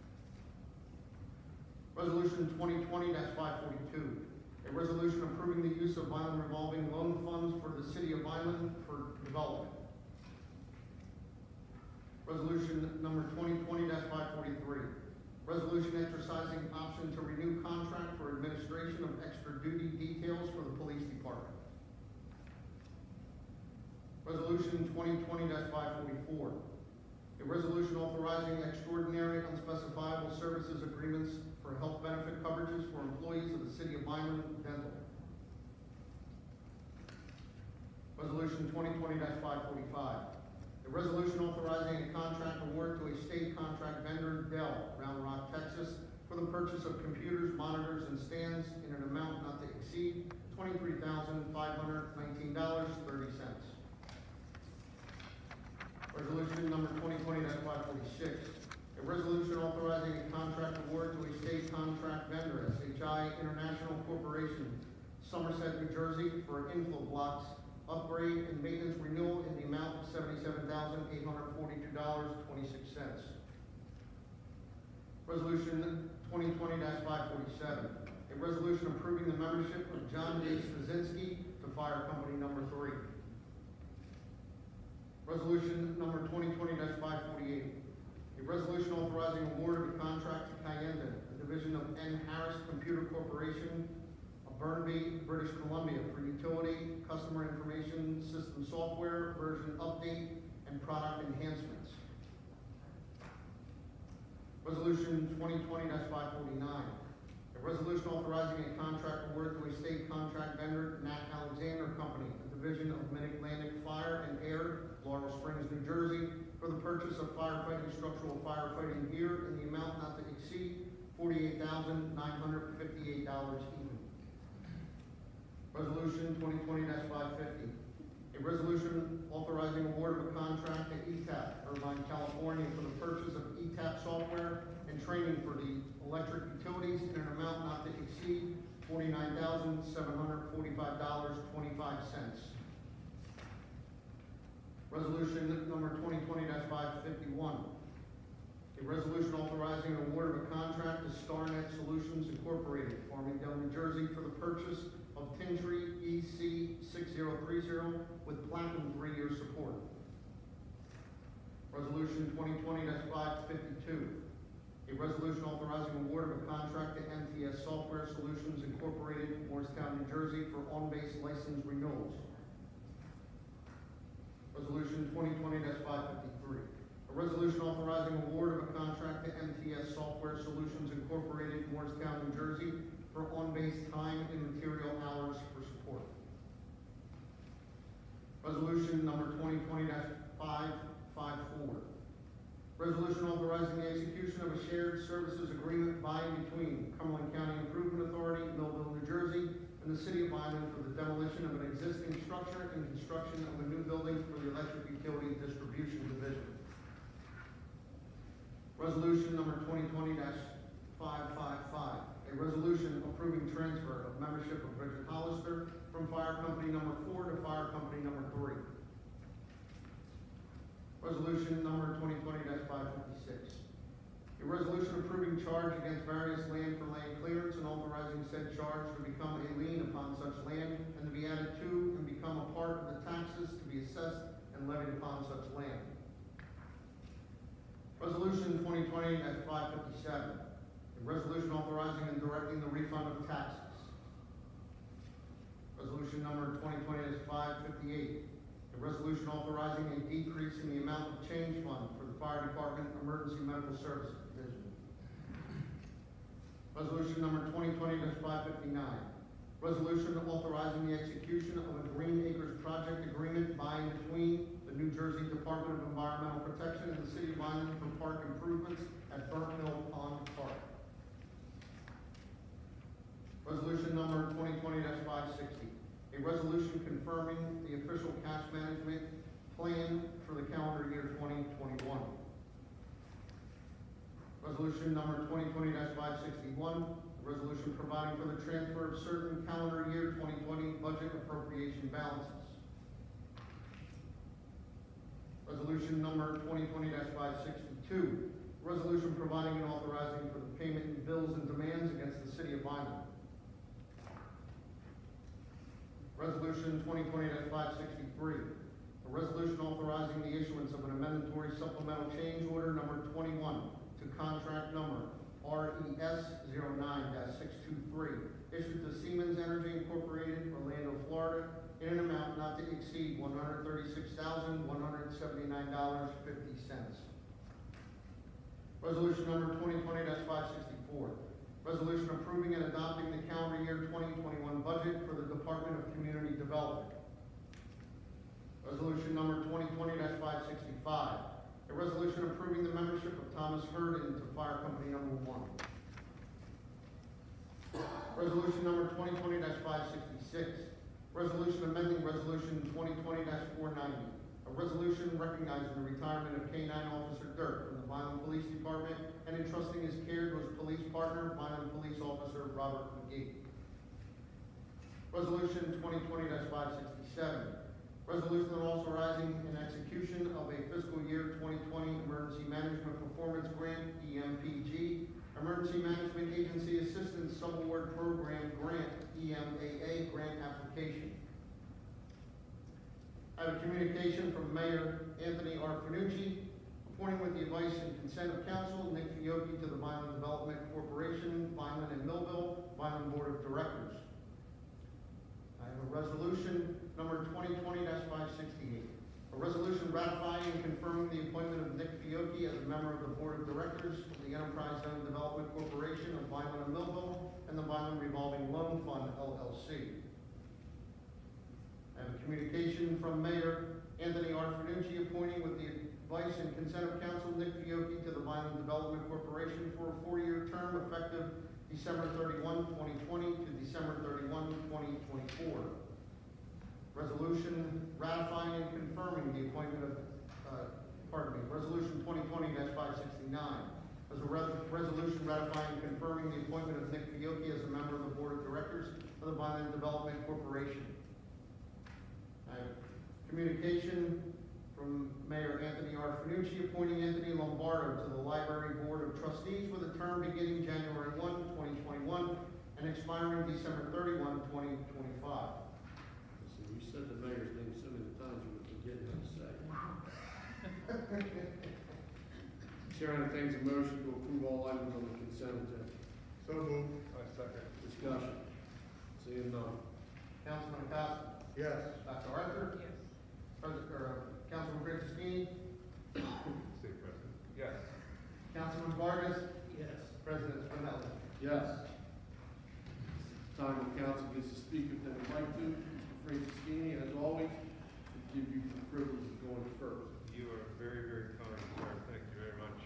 Resolution twenty twenty five forty-two, a resolution approving the use of Vineland Revolving Loan Funds for the city of Vineland for development. Resolution number twenty twenty five forty-three, resolution exercising option to renew contract for administration of extra duty details for the police department. Resolution twenty twenty five forty-four, a resolution authorizing extraordinary unspecifiable services agreements for health benefit coverages for employees of the city of Vineland Dental. Resolution twenty twenty five forty-five, a resolution authorizing a contract award to a state contract vendor, Dell, Round Rock, Texas, for the purchase of computers, monitors, and stands in an amount not to exceed twenty-three thousand five hundred nineteen dollars and thirty cents. Resolution number twenty twenty five forty-six, a resolution authorizing a contract award to a state contract vendor, S H I International Corporation, Somerset, New Jersey, for inflow blocks, upgrade and maintenance renewal in the amount of seventy-seven thousand eight hundred forty-two dollars and twenty-six cents. Resolution twenty twenty five forty-seven, a resolution approving the membership of John D. Straczynski to Fire Company Number Three. Resolution number twenty twenty five forty-eight, a resolution authorizing award of a contract to Cayenne, a division of N. Harris Computer Corporation, of Burnaby, British Columbia, for utility, customer information system software, version update, and product enhancements. Resolution twenty twenty five forty-nine, a resolution authorizing a contract award to a state contract vendor, Nat Alexander Company, a division of Mid-Atlantic Fire and Air, Laurel Springs, New Jersey, for the purchase of firefighting structural firefighting gear in the amount not to exceed forty-eight thousand nine hundred fifty-eight dollars even. Resolution twenty twenty five fifty, a resolution authorizing award of a contract to E T A P, Irvine, California, for the purchase of E T A P software and training for the electric utilities in an amount not to exceed forty-nine thousand seven hundred forty-five dollars and twenty-five cents. Resolution number twenty twenty five fifty-one, a resolution authorizing an award of a contract to StarNet Solutions Incorporated, Farmingdale, New Jersey, for the purchase of Tintry E C six zero three zero with platinum three-year support. Resolution twenty twenty five fifty-two, a resolution authorizing award of a contract to M T S Software Solutions Incorporated, Morristown, New Jersey, for on-base license renewals. Resolution twenty twenty five fifty-three, a resolution authorizing award of a contract to M T S Software Solutions Incorporated, Morristown, New Jersey, for on-base time and material hours for support. Resolution number twenty twenty five fifty-four, a Resolution authorizing the execution of a shared services agreement by and between Cumberland County Improvement Authority, Millville, New Jersey, and the City of Vineland for the demolition of an existing structure and construction of a new building for the Electric Utility Distribution Division. Resolution number twenty twenty dash five five five, a resolution approving transfer of membership of Bridget Hollister from Fire Company number four to Fire Company number three. Resolution number twenty twenty dash five fifty-six. A resolution approving charge against various land for land clearance and authorizing said charge to become a lien upon such land and to be added to and become a part of the taxes to be assessed and levied upon such land. Resolution twenty twenty dash five fifty-seven. A resolution authorizing and directing the refund of taxes. Resolution number twenty twenty dash five fifty-eight. A resolution authorizing a decrease in the amount of change fund for the Fire Department Emergency Medical Services Division. Resolution number twenty twenty dash five fifty-nine. Resolution authorizing the execution of a Green Acres project agreement by and between the New Jersey Department of Environmental Protection and the City of Vineland for park improvements at Burnt Mill Pond Park. Resolution number twenty twenty dash five sixty. A resolution confirming the official cash management plan for the calendar year twenty twenty-one. Resolution number twenty twenty dash five sixty-one, a resolution providing for the transfer of certain calendar year twenty twenty budget appropriation balances. Resolution number twenty twenty dash five sixty-two, a resolution providing and authorizing for the payment of bills and demands against the City of Vineland. Resolution twenty twenty dash five sixty-three, a resolution authorizing the issuance of an amendatory supplemental change order number twenty-one to contract number R E S zero nine dash six two three, issued to Siemens Energy Incorporated, Orlando, Florida, in an amount not to exceed one hundred thirty-six thousand, one hundred seventy-nine dollars and fifty cents. Resolution number twenty twenty dash five sixty-four. Resolution approving and adopting the calendar year twenty twenty-one budget for the Department of Community Development. Resolution number twenty twenty dash five sixty-five. A resolution approving the membership of Thomas Hurd into Fire Company number one. Resolution number twenty twenty dash five sixty-six. Resolution amending Resolution twenty twenty dash four ninety. A resolution recognizing the retirement of K nine Officer Dirk from the Vineland Police Department and entrusting his care to his police partner, Vineland Police Officer Robert McGee. Resolution twenty twenty dash five sixty-seven. Resolution authorizing an execution of a fiscal year twenty twenty Emergency Management Performance Grant, E M P G, Emergency Management Agency Assistance Subaward Program Grant, E M A A grant application. I have a communication from Mayor Anthony R. Finucci, appointing with the advice and consent of council, Nick Fiocchi to the Vineland Development Corporation, Vineland and Millville, Vineland Board of Directors. I have a resolution number twenty twenty dash five sixty-eight. A resolution ratifying and confirming the appointment of Nick Fiocchi as a member of the Board of Directors of the Enterprise Zone Development Corporation of Vineland and Millville and the Vineland Revolving Loan Fund, L L C. I have a communication from Mayor Anthony R. Finucci appointing with the advice and consent of council Nick Fiocchi to the Vineland Development Corporation for a four-year term effective December thirty-first, twenty twenty to December thirty-first, twenty twenty-four. Resolution ratifying and confirming the appointment of, uh, pardon me, Resolution twenty twenty dash five sixty-nine. As a res resolution ratifying and confirming the appointment of Nick Fiocchi as a member of the Board of Directors of the Vineland Development Corporation. I have communication from Mayor Anthony R. Finucci appointing Anthony Lombardo to the Library Board of Trustees with a term beginning January first, twenty twenty-one and expiring December thirty-first, twenty twenty-five. So you said the mayor's name so many times you would forget how to say it. Chair entertains a motion to approve all items on the consent agenda. So moved. I second. Discussion. Seeing none. Councilman Acosta? Yes. Doctor Arthur? Yes. President, or, uh, Councilman Franciscini? State President. Yes. Councilman Vargas? Yes. President Spinelli? Yes. Time the council gets to speak if they would like to. Mister Franciscini, as always, we give you the privilege of going first. You are very, very kind, sir. Thank you very much.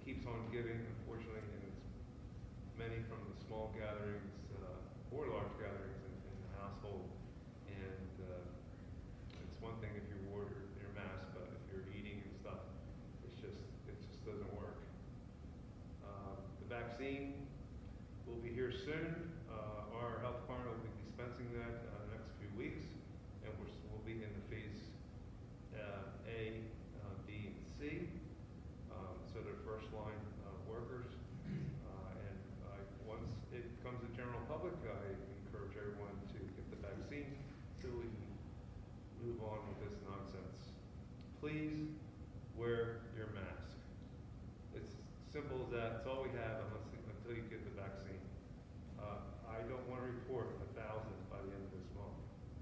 keeps on giving, unfortunately, and it's many from the small gatherings uh, or large gatherings in, in the household. And uh, it's one thing if you wore your, your mask, but if you're eating and stuff, it's just it just doesn't work. Uh, the vaccine will be here soon. Uh, our health department will be dispensing that uh, the next few weeks, and we're, we'll be in the phase uh, A, uh, B, and C. Um, so they're first line uh, workers. Uh, and uh, once it comes to general public, I encourage everyone to get the vaccine so we can move on with this nonsense. Please wear your mask. It's simple as that. It's all we have unless, until you get the vaccine. Uh, I don't want to report a thousand by the end of this month.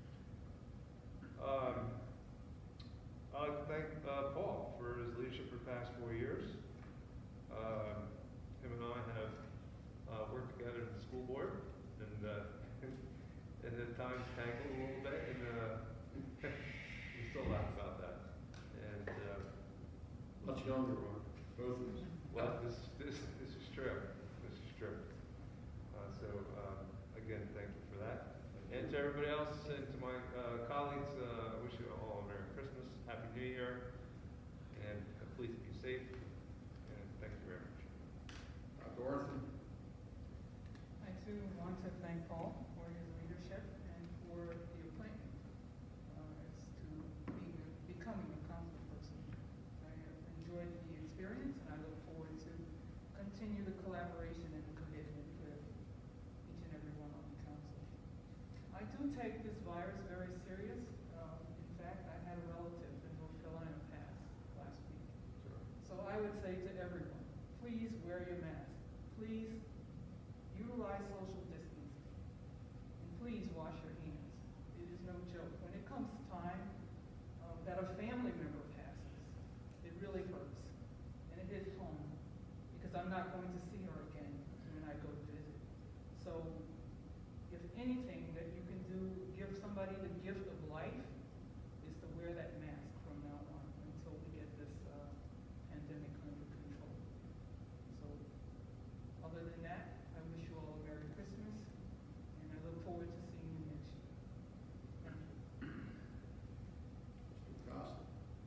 Um, I'd like to thank uh, Paul for his leadership for the past four years. Um, him and I have uh, worked together in the school board, and uh, and at times tangled a little bit, and uh, we still laugh about that. And uh, Much younger one, both of us. well, this this this is true. This is true. Uh, so um, again, thank you for that. And to everybody else, and to my uh, colleagues, uh, I wish you all a Merry Christmas, Happy New Year, and uh, please be safe. And thank you very much. Doctor Arthur? I too want to thank Paul for his leadership and for the appointment uh, as to being a, becoming a council person. I have enjoyed the experience, and I look forward to continue the collaboration and commitment with each and every one on the council. I do take this virus very serious. Um, in fact, I had a relative in North Carolina pass last week. So I would say to everyone, please wear your mask. Please utilize social distancing. And please wash your hands. It is no joke. When it comes time uh, that a family member passes, it really hurts. And it hits home because I'm not going to see her again when I go visit. So if anything that you can do, give somebody the gift of life, is to wear that mask from now on until we get this uh, pandemic under control. So other than that, I wish you all a Merry Christmas, and I look forward to seeing you next year. Thank you. Mister Costa?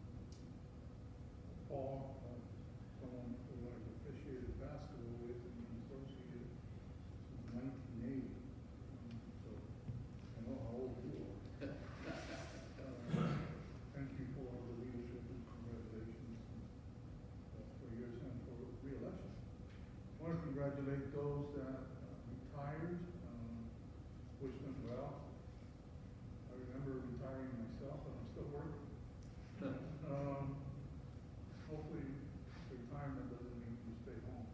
Paul, uh, someone who I've officiated basketball with and been associated since nineteen eighty. Um, so I know how old you are. uh, thank you for the leadership and congratulations uh, for your and for re-election. I want to congratulate those that uh, retired. Um, wish them well. I remember retiring myself, and I'm still working. um, Hopefully, retirement doesn't mean you stay home.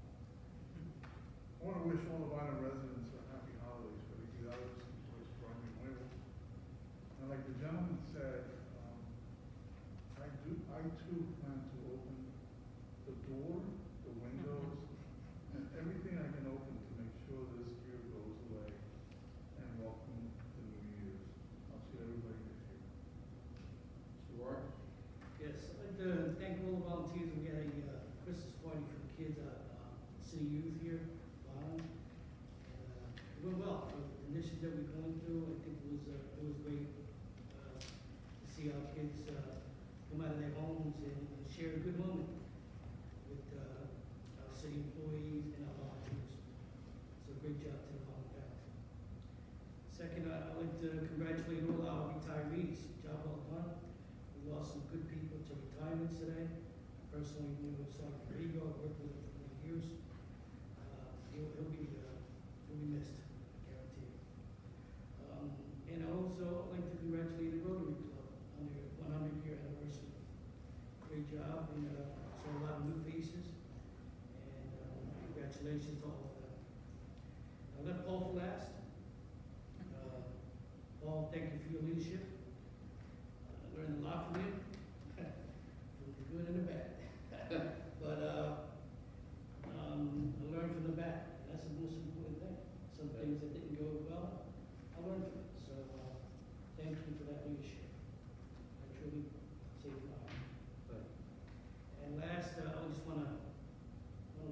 I want to wish all of Vineland residents a happy holidays, felicidades y próspero año nuevo. And like the gentleman said, um, I do, I too plan to open the door, the windows, and everything I can open to make sure this year goes away and welcome the New Year's. I'll see everybody next year. Mister Ward? Yes, I'd like to thank all the volunteers. We had a uh, Christmas party for the kids at uh, City Youth here, Vineland. Uh, it went well for the initiatives that we're going through. I think it was uh, it was great uh, to see our kids uh, come out of their homes and, and share a good moment with uh, our city employees and our volunteers. So great job to the volunteers. Second, uh, I'd like to congratulate all our retirees. Job well done. We lost some good people to retirements today. Personally, knew Sergeant Rigo, I worked with him for many years. Uh, he'll, he'll be uh, he'll be missed, I guarantee you. Um, and also, I'd like to congratulate the Rotary Club on their one hundred year anniversary. Great job, and uh, saw a lot of new faces. And uh, congratulations to all of them. I left Paul for last. Uh, Paul, thank you for your leadership. I learned a lot from him, from the good and the bad. But uh, um, I learned from the bad, and that's the most important thing. Some things that didn't go well, I learned from it. So uh, thank you for that leadership. I truly saved my life. And last, uh, I just want to want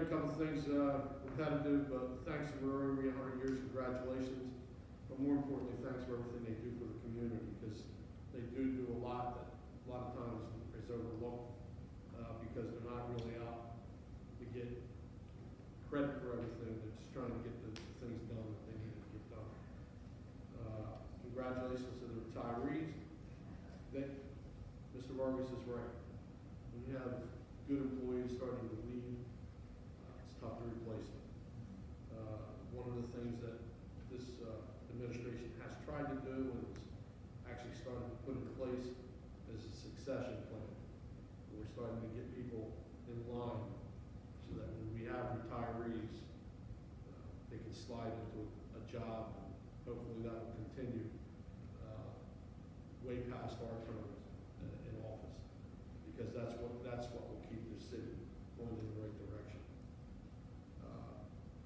couple of things, uh, repetitive, but thanks to Rotary, one hundred years, congratulations. But more importantly, thanks for everything they do for the community, because they do do a lot that a lot of times is overlooked, uh, because they're not really out to get credit for everything. They're just trying to get the things done that they need to get done. Uh, congratulations to the retirees. They, Mister Vargas is right. When you have good employees starting to leave, uh, it's tough to replace them. Uh, one of the things that this uh, administration has tried to do and is actually starting to put in place is a succession plan. We're starting to get people in line so that when we have retirees, uh, they can slide into a, a job, and hopefully that will continue uh, way past our terms in, in office, because that's what that's what will keep the city going in the right direction. Uh,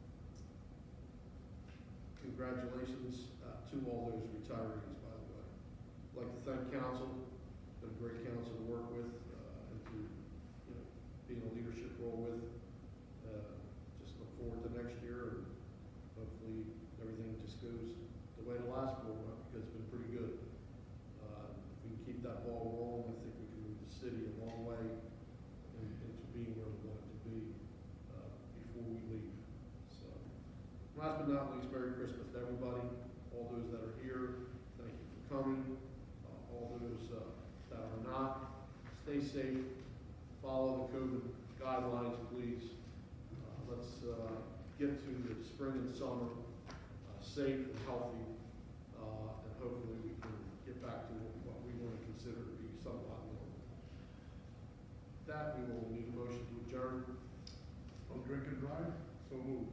congratulations uh, to all those retirees, by the way. I'd like to thank council. It's been a great council to work with uh, and to you know, be in a leadership role with. Uh, just look forward to next year, and hopefully everything just goes the way the last four went, because it's been pretty good. Uh, if we can keep that ball rolling, I think we can move the city a long way in, into being where we want it to be uh, before we leave. So, last but not least, Merry Christmas to everybody, all those that are here. Thank you for coming. Uh, all those uh, that are not, stay safe. Follow the COVID guidelines, please. Uh, let's uh, get to the spring and summer uh, safe and healthy, uh, and hopefully we can get back to what we want to consider to be somewhat normal. With that, we will need a motion to adjourn. Don't drink and drive, so move.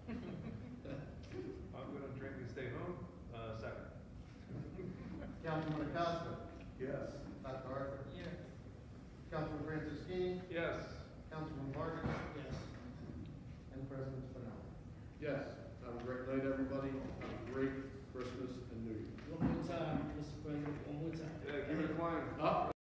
I'm gonna drink and stay home, uh, second. Councilman Acosta, Yes. Doctor Arthur, Yes. Councilman Francis King, Yes.